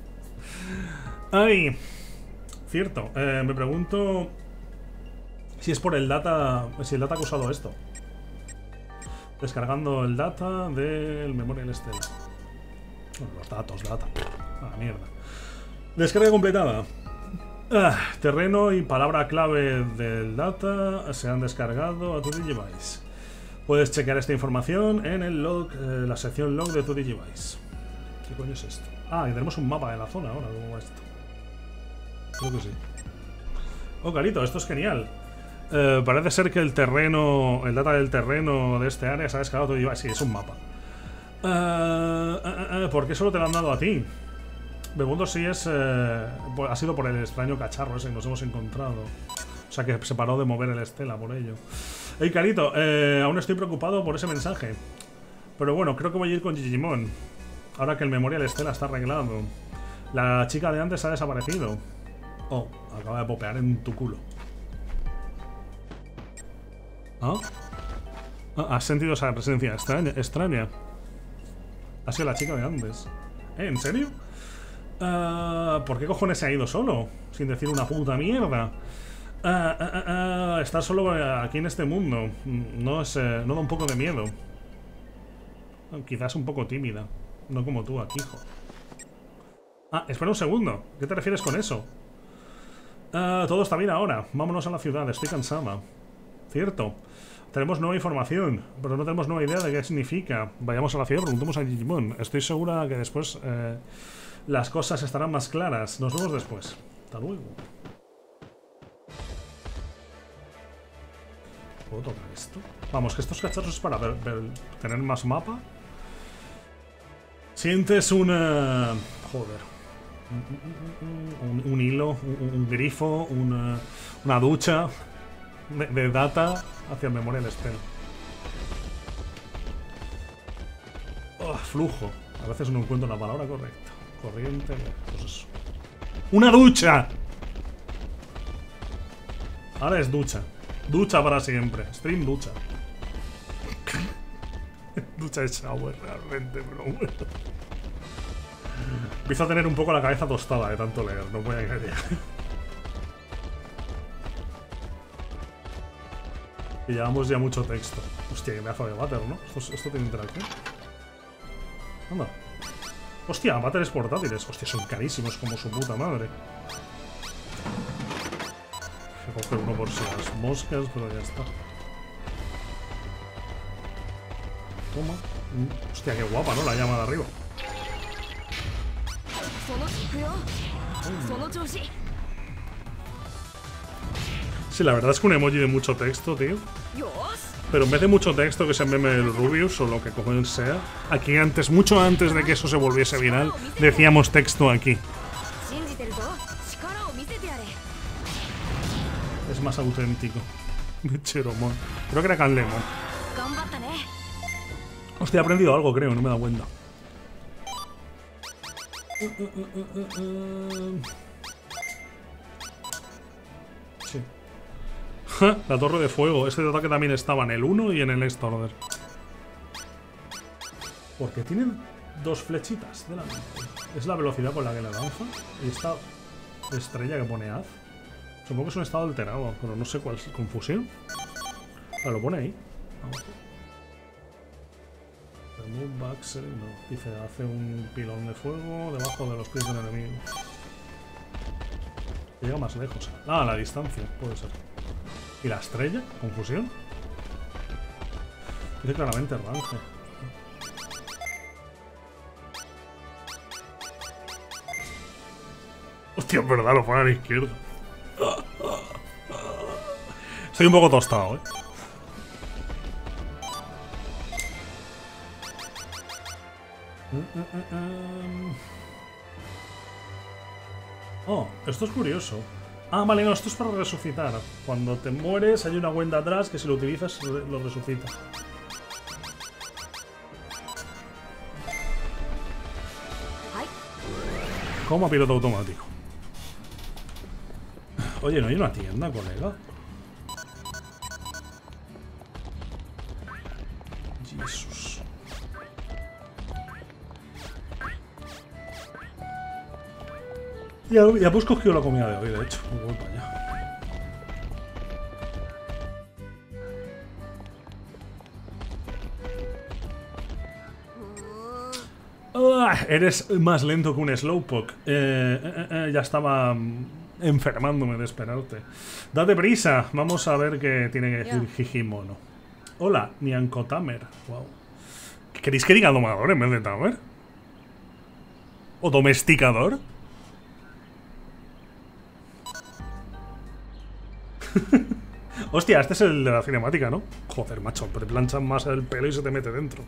Ay, cierto. Eh, me pregunto si es por el data, si el data ha causado esto. Descargando el data del memoria de la estela. Bueno, los datos, data. Ah, mierda. Descarga completada. Ah, terreno y palabra clave del data se han descargado a tu Digivice. Puedes chequear esta información en el log, eh, la sección log de tu Digivice. ¿Qué coño es esto? Ah, y tenemos un mapa de la zona ahora. ¿Cómo va esto? Creo que sí. Oh, carito, esto es genial. Eh, parece ser que el terreno, el data del terreno de este área se ha descargado a tu Digivice. Sí, es un mapa. Uh, uh, uh, uh, ¿Por qué solo te lo han dado a ti? Me pregunto si es uh, ha sido por el extraño cacharro ese que nos hemos encontrado. O sea que se paró de mover el Estela por ello. Hey, carito, eh, aún estoy preocupado por ese mensaje. Pero bueno, creo que voy a ir con Digimon. Ahora que el Memorial Estela está arreglado. La chica de antes ha desaparecido. Oh, acaba de popear en tu culo. ¿Ah? Ah, ¿has sentido esa presencia extraña? extraña? Ha sido la chica de antes. ¿Eh? ¿En serio? Uh, ¿Por qué cojones se ha ido solo? Sin decir una puta mierda. Uh, uh, uh, uh, estar solo aquí en este mundo no es, uh, no da un poco de miedo. Uh, quizás un poco tímida. No como tú aquí, hijo. Ah, espera un segundo. ¿Qué te refieres con eso? Uh, todo está bien ahora. Vámonos a la ciudad. Estoy cansada. Cierto. Tenemos nueva información, pero no tenemos nueva idea de qué significa. Vayamos a la ciudad y preguntemos a Digimon. Estoy segura que después eh, las cosas estarán más claras. Nos vemos después. Hasta luego. ¿Puedo tocar esto? Vamos, que estos cacharros es para ver, ver, tener más mapa. Sientes una... Joder. Un, un, un hilo, un, un grifo, una, una ducha de, de data hacia el Memorial Estela. Oh, flujo. A veces no encuentro la palabra correcta. Corriente, pues eso. ¡Una ducha! Ahora es ducha. Ducha para siempre. Stream ducha. Ducha de shower, realmente, pero bueno. Empiezo a tener un poco la cabeza tostada de tanto leer, no voy a engañar. Y llevamos ya mucho texto. Hostia, qué pedazo de váter, ¿no? Esto, esto tiene interacción. Anda. Hostia, váteres portátiles. Hostia, son carísimos como su puta madre. Voy a coger uno por si las moscas, pero ya está. Toma. Hostia, qué guapa, ¿no? La llama de arriba. Sí, la verdad es que un emoji de mucho texto, tío. Pero en vez de mucho texto, que sea meme del Rubius o lo que cojones sea, aquí antes, mucho antes de que eso se volviese viral, decíamos texto aquí. Es más auténtico. Cheromon. Creo que era Canlemon. Hostia, he aprendido algo, creo, no me he dado cuenta. Sí. La torre de fuego. Este ataque también estaba en el uno y en el Next Order. Porque tienen dos flechitas delante. Es la velocidad con la que le lanza. Y esta estrella que pone Az. Supongo que es un estado alterado, pero no sé cuál es. ¿Confusión? Ah, lo pone ahí. Vamos. Remove Baxter, no. Dice, hace un pilón de fuego debajo de los pies del enemigo. Llega más lejos. Ah, la distancia, puede ser. ¿Y la estrella? ¿Confusión? Dice claramente Range. Hostia, es verdad, lo pone a la izquierda. Estoy un poco tostado, eh. Oh, esto es curioso. Ah, vale, no, esto es para resucitar. Cuando te mueres hay una cuenta atrás que si lo utilizas lo resucita. Como piloto automático. Oye, ¿no hay una tienda, colega? Jesús. Ya, ya pues cogido la comida de hoy, de hecho. Me voy para allá. Ah, eres más lento que un Slowpoke. Eh, eh, eh, ya estaba enfermándome de esperarte. Date prisa. Vamos a ver qué tiene que decir Jijimono. Hola, Nyanko Tamer. Wow. ¿Queréis que diga domador en vez de Tamer? ¿O domesticador? Hostia, este es el de la cinemática, ¿no? Joder, macho, te planchan más el pelo y se te mete dentro.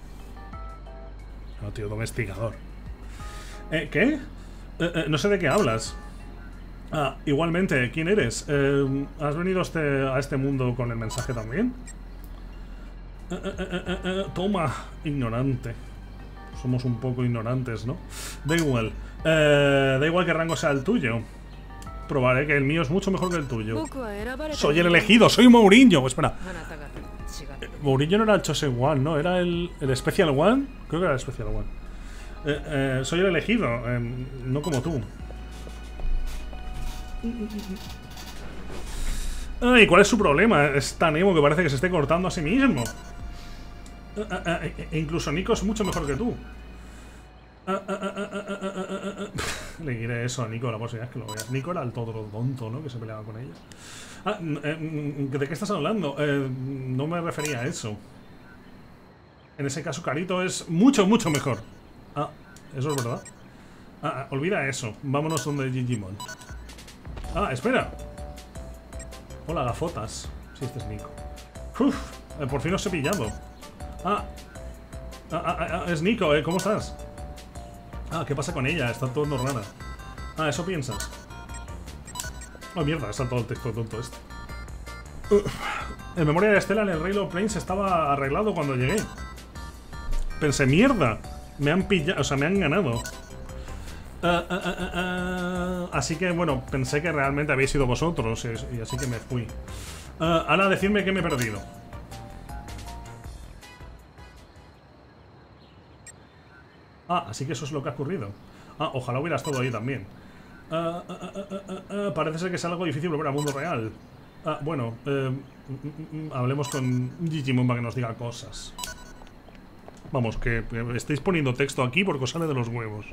No, tío, domesticador. ¿Eh, qué? Eh, eh, no sé de qué hablas. Ah, igualmente, ¿quién eres? Eh, ¿Has venido este, a este mundo con el mensaje también? Eh, eh, eh, eh, eh, toma, ignorante. Somos un poco ignorantes, ¿no? Da igual. Eh, da igual que rango sea el tuyo. Probaré que el mío es mucho mejor que el tuyo. Soy el elegido, soy Mourinho. Espera. Eh, Mourinho no era el Chosen One, ¿no? Era el, el Special One. Creo que era el Special One. Eh, eh, soy el elegido, eh, no como tú. Ay, ¿cuál es su problema? Es tan emo que parece que se esté cortando a sí mismo. Eh, eh, eh, incluso Nico es mucho mejor que tú. Uh, uh, uh, uh, uh, uh, uh. Le diré eso a Nico la posibilidad es que lo veas. Nico era el todo tonto, ¿no? Que se peleaba con ella. Ah, eh, ¿de qué estás hablando? Eh, no me refería a eso. En ese caso, Carito es mucho, mucho mejor. Ah, eso es verdad. Ah, olvida eso. Vámonos donde Digimon. Ah, espera. Hola, gafotas. Sí, este es Nico. Uf, eh, por fin os he pillado. Ah, ah, ah, ah es Nico, ¿eh? ¿Cómo estás? Ah, ¿qué pasa con ella? Está todo rara. Ah, ¿eso piensas? Oh, mierda, está todo el texto tonto este. Uh, en memoria de Estela, en el Rail of Plains estaba arreglado cuando llegué. Pensé, mierda, me han pillado, o sea, me han ganado. Uh, uh, uh, uh, uh, así que, bueno, pensé que realmente habéis sido vosotros y, y así que me fui. Uh, ahora, decidme que me he perdido. Ah, así que eso es lo que ha ocurrido. Ah, ojalá hubiera estado ahí también. Uh, uh, uh, uh, uh, parece ser que es algo difícil volver al mundo real. Ah, bueno, eh, hablemos con Digimon para que nos diga cosas. Vamos, que, que estáis poniendo texto aquí porque os sale de los huevos.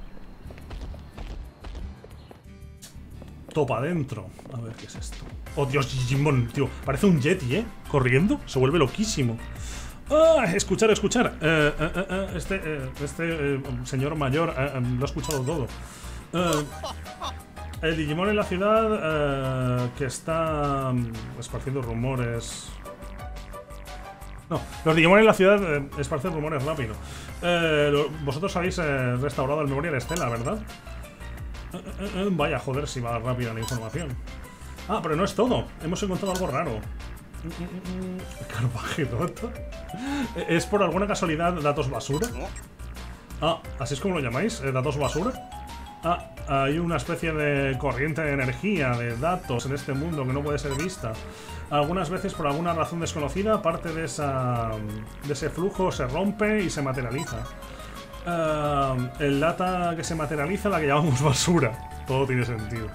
Topa adentro. A ver, ¿qué es esto? Oh, Dios, Digimon, tío. Parece un Yeti, ¿eh? Corriendo. Se vuelve loquísimo. Ah, escuchar, escuchar. Eh, eh, eh, este eh, este eh, señor mayor eh, eh, lo ha escuchado todo. Eh, el Digimon en la ciudad eh, que está um, esparciendo rumores. No, los Digimon en la ciudad eh, esparcen rumores rápido. Eh, lo, vosotros habéis eh, restaurado el Memorial Stella, ¿verdad? Eh, eh, eh, vaya, joder, si va rápida la información. Ah, pero no es todo. Hemos encontrado algo raro. Carvagedoto. ¿Es por alguna casualidad datos basura? Ah, ¿así es como lo llamáis? ¿Datos basura? Ah, hay una especie de corriente de energía, de datos en este mundo que no puede ser vista. Algunas veces, por alguna razón desconocida, parte de, esa, de ese flujo se rompe y se materializa. Uh, el data que se materializa, la que llamamos basura. Todo tiene sentido.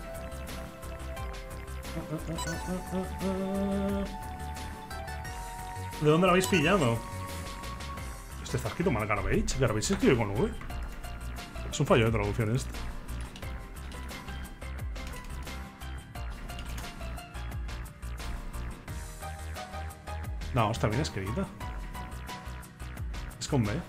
¿De dónde lo habéis pillado? Este está escrito mal Garbage. Garbage se escribe con V. Es un fallo de traducción este. No, está bien escrita. Es con B.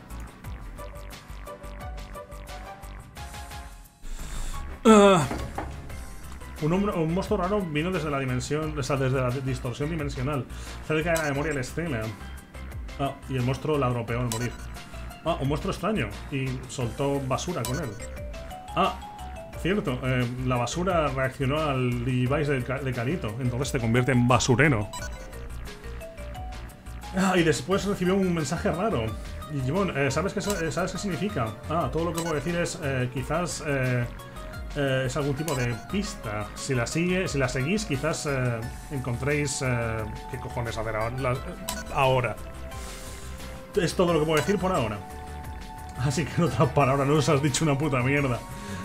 Uh, un, hombre, un monstruo raro vino desde la dimensión, o sea, desde la distorsión dimensional, cerca de la memoria del Stella. Ah, y el monstruo la dropeó al morir. Ah, un monstruo extraño. Y soltó basura con él. Ah, cierto. Eh, la basura reaccionó al device de, de Carito. Entonces te convierte en basurero. Ah, y después recibió un mensaje raro. Digimon, eh, ¿sabes, qué, ¿sabes qué significa? Ah, todo lo que puedo decir es eh, quizás eh, eh, es algún tipo de pista. Si la sigue, si la seguís, quizás eh, encontréis eh, qué cojones hacer ahora, la, ahora. Es todo lo que puedo decir por ahora. Así que en otras palabras, no os has dicho una puta mierda.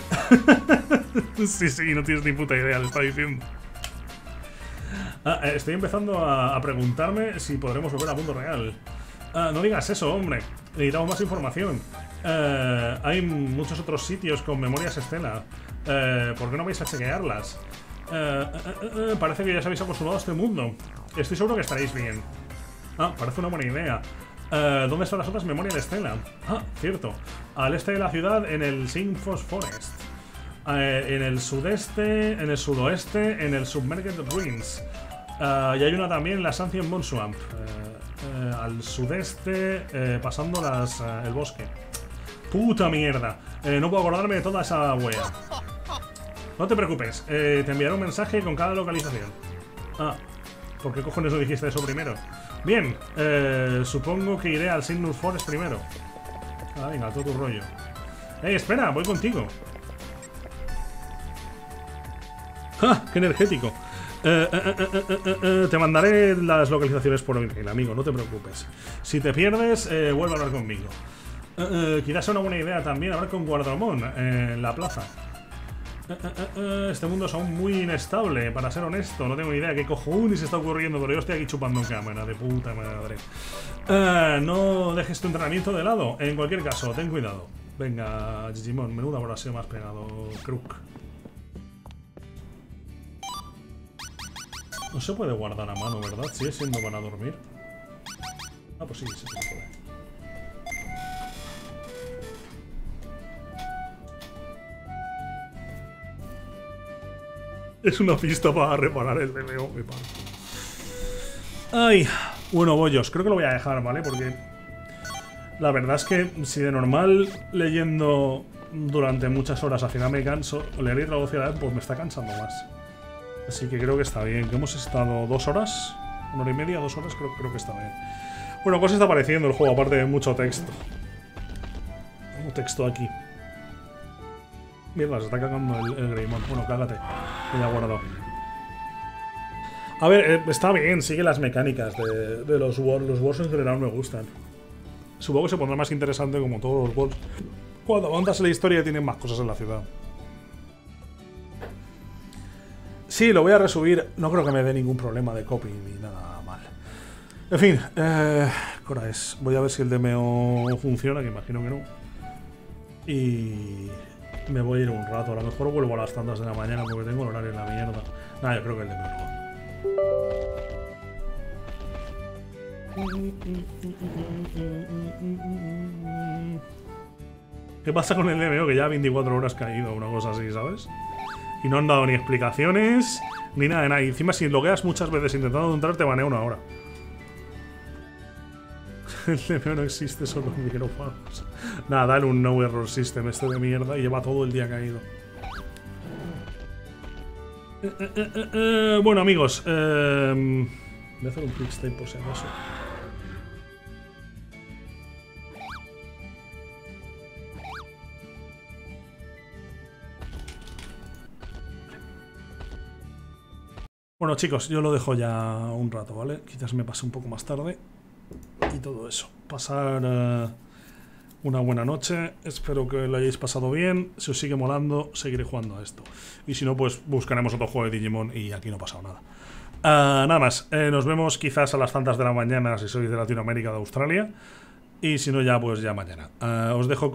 Sí, sí, no tienes ni puta idea, le está diciendo. Ah, estoy empezando a, a preguntarme si podremos volver al mundo real. Ah, no digas eso, hombre. Necesitamos más información. Eh, hay muchos otros sitios con memorias Stella. Eh, ¿Por qué no vais a chequearlas? Eh, eh, eh, parece que ya os habéis acostumbrado a este mundo. Estoy seguro que estaréis bien. Ah, parece una buena idea. Uh, ¿Dónde están las otras memorias de Stella? Ah, cierto. Al este de la ciudad, en el Sinfos Forest. Uh, en el sudeste, en el sudoeste, en el Submerged Ruins. Uh, y hay una también en la Ancient Bone Swamp. Uh, uh, al sudeste, uh, pasando las, uh, el bosque. Puta mierda. Uh, no puedo acordarme de toda esa wea. No te preocupes. Uh, te enviaré un mensaje con cada localización. Ah, ¿por qué cojones no dijiste eso primero? Bien, eh, supongo que iré al Sinfos Forest primero. Ah, venga, todo tu rollo. ¡Ey, espera! Voy contigo. ¡Ja! ¡Qué energético! Eh, eh, eh, eh, eh, eh, te mandaré las localizaciones por email, amigo, no te preocupes. Si te pierdes, eh, vuelve a hablar conmigo. Eh, eh, quizás sea una buena idea también hablar con Guardamón eh, en la plaza. Uh, uh, uh, este mundo es aún muy inestable, para ser honesto. No tengo ni idea qué cojones está ocurriendo, pero yo estoy aquí chupando en cámara, de puta madre. Uh, no dejes tu entrenamiento de lado. En cualquier caso, ten cuidado. Venga, Digimon, menuda abrasión más pegado, Crook. No se puede guardar a mano, ¿verdad? Sigue siendo para dormir. Ah, pues sí, sí se puede. Es una pista para reparar el D M O, me parece. Ay, bueno, bollos, creo que lo voy a dejar, ¿vale? Porque la verdad es que si de normal leyendo durante muchas horas al final me canso, leer y traducir a vez, pues me está cansando más. Así que creo que está bien. Que hemos estado dos horas, una hora y media, dos horas, creo, creo que está bien. Bueno, ¿qué os está pareciendo el juego? Aparte de mucho texto. Mucho texto aquí. Mierda, se está cagando el, el Greymon. Bueno, cágate. Que ya he guardado. A ver, eh, está bien, sigue las mecánicas de, de los Wars. Los Wars en general me gustan. Supongo que se pondrá más interesante como todos los Wars. Cuando avanzas en la historia tienen más cosas en la ciudad. Sí, lo voy a resubir. No creo que me dé ningún problema de copy ni nada mal. En fin, eh, ¿qué hora es? Voy a ver si el D M O funciona, que imagino que no. Y me voy a ir un rato. A lo mejor vuelvo a las tantas de la mañana porque tengo el horario en la mierda. Nada, yo creo que el D M O no. ¿Qué pasa con el D M O? Que ya veinticuatro horas caído, una cosa así, ¿sabes? Y no han dado ni explicaciones, ni nada de nada. Y encima si logueas muchas veces intentando entrar, te banea una hora. El D M O no existe, solo en micrófonos. Nada, dale un no error system este de mierda y lleva todo el día caído. Eh, eh, eh, eh, bueno, amigos, eh, voy a hacer un quick stay por si acaso. Bueno, chicos, yo lo dejo ya un rato, ¿vale? Quizás me pase un poco más tarde. Y todo eso. Pasar uh, una buena noche. Espero que lo hayáis pasado bien. Si os sigue molando, seguiré jugando a esto. Y si no, pues buscaremos otro juego de Digimon y aquí no ha pasado nada. Uh, nada más. Eh, nos vemos quizás a las tantas de la mañana si sois de Latinoamérica o de Australia. Y si no, ya pues ya mañana. Uh, os dejo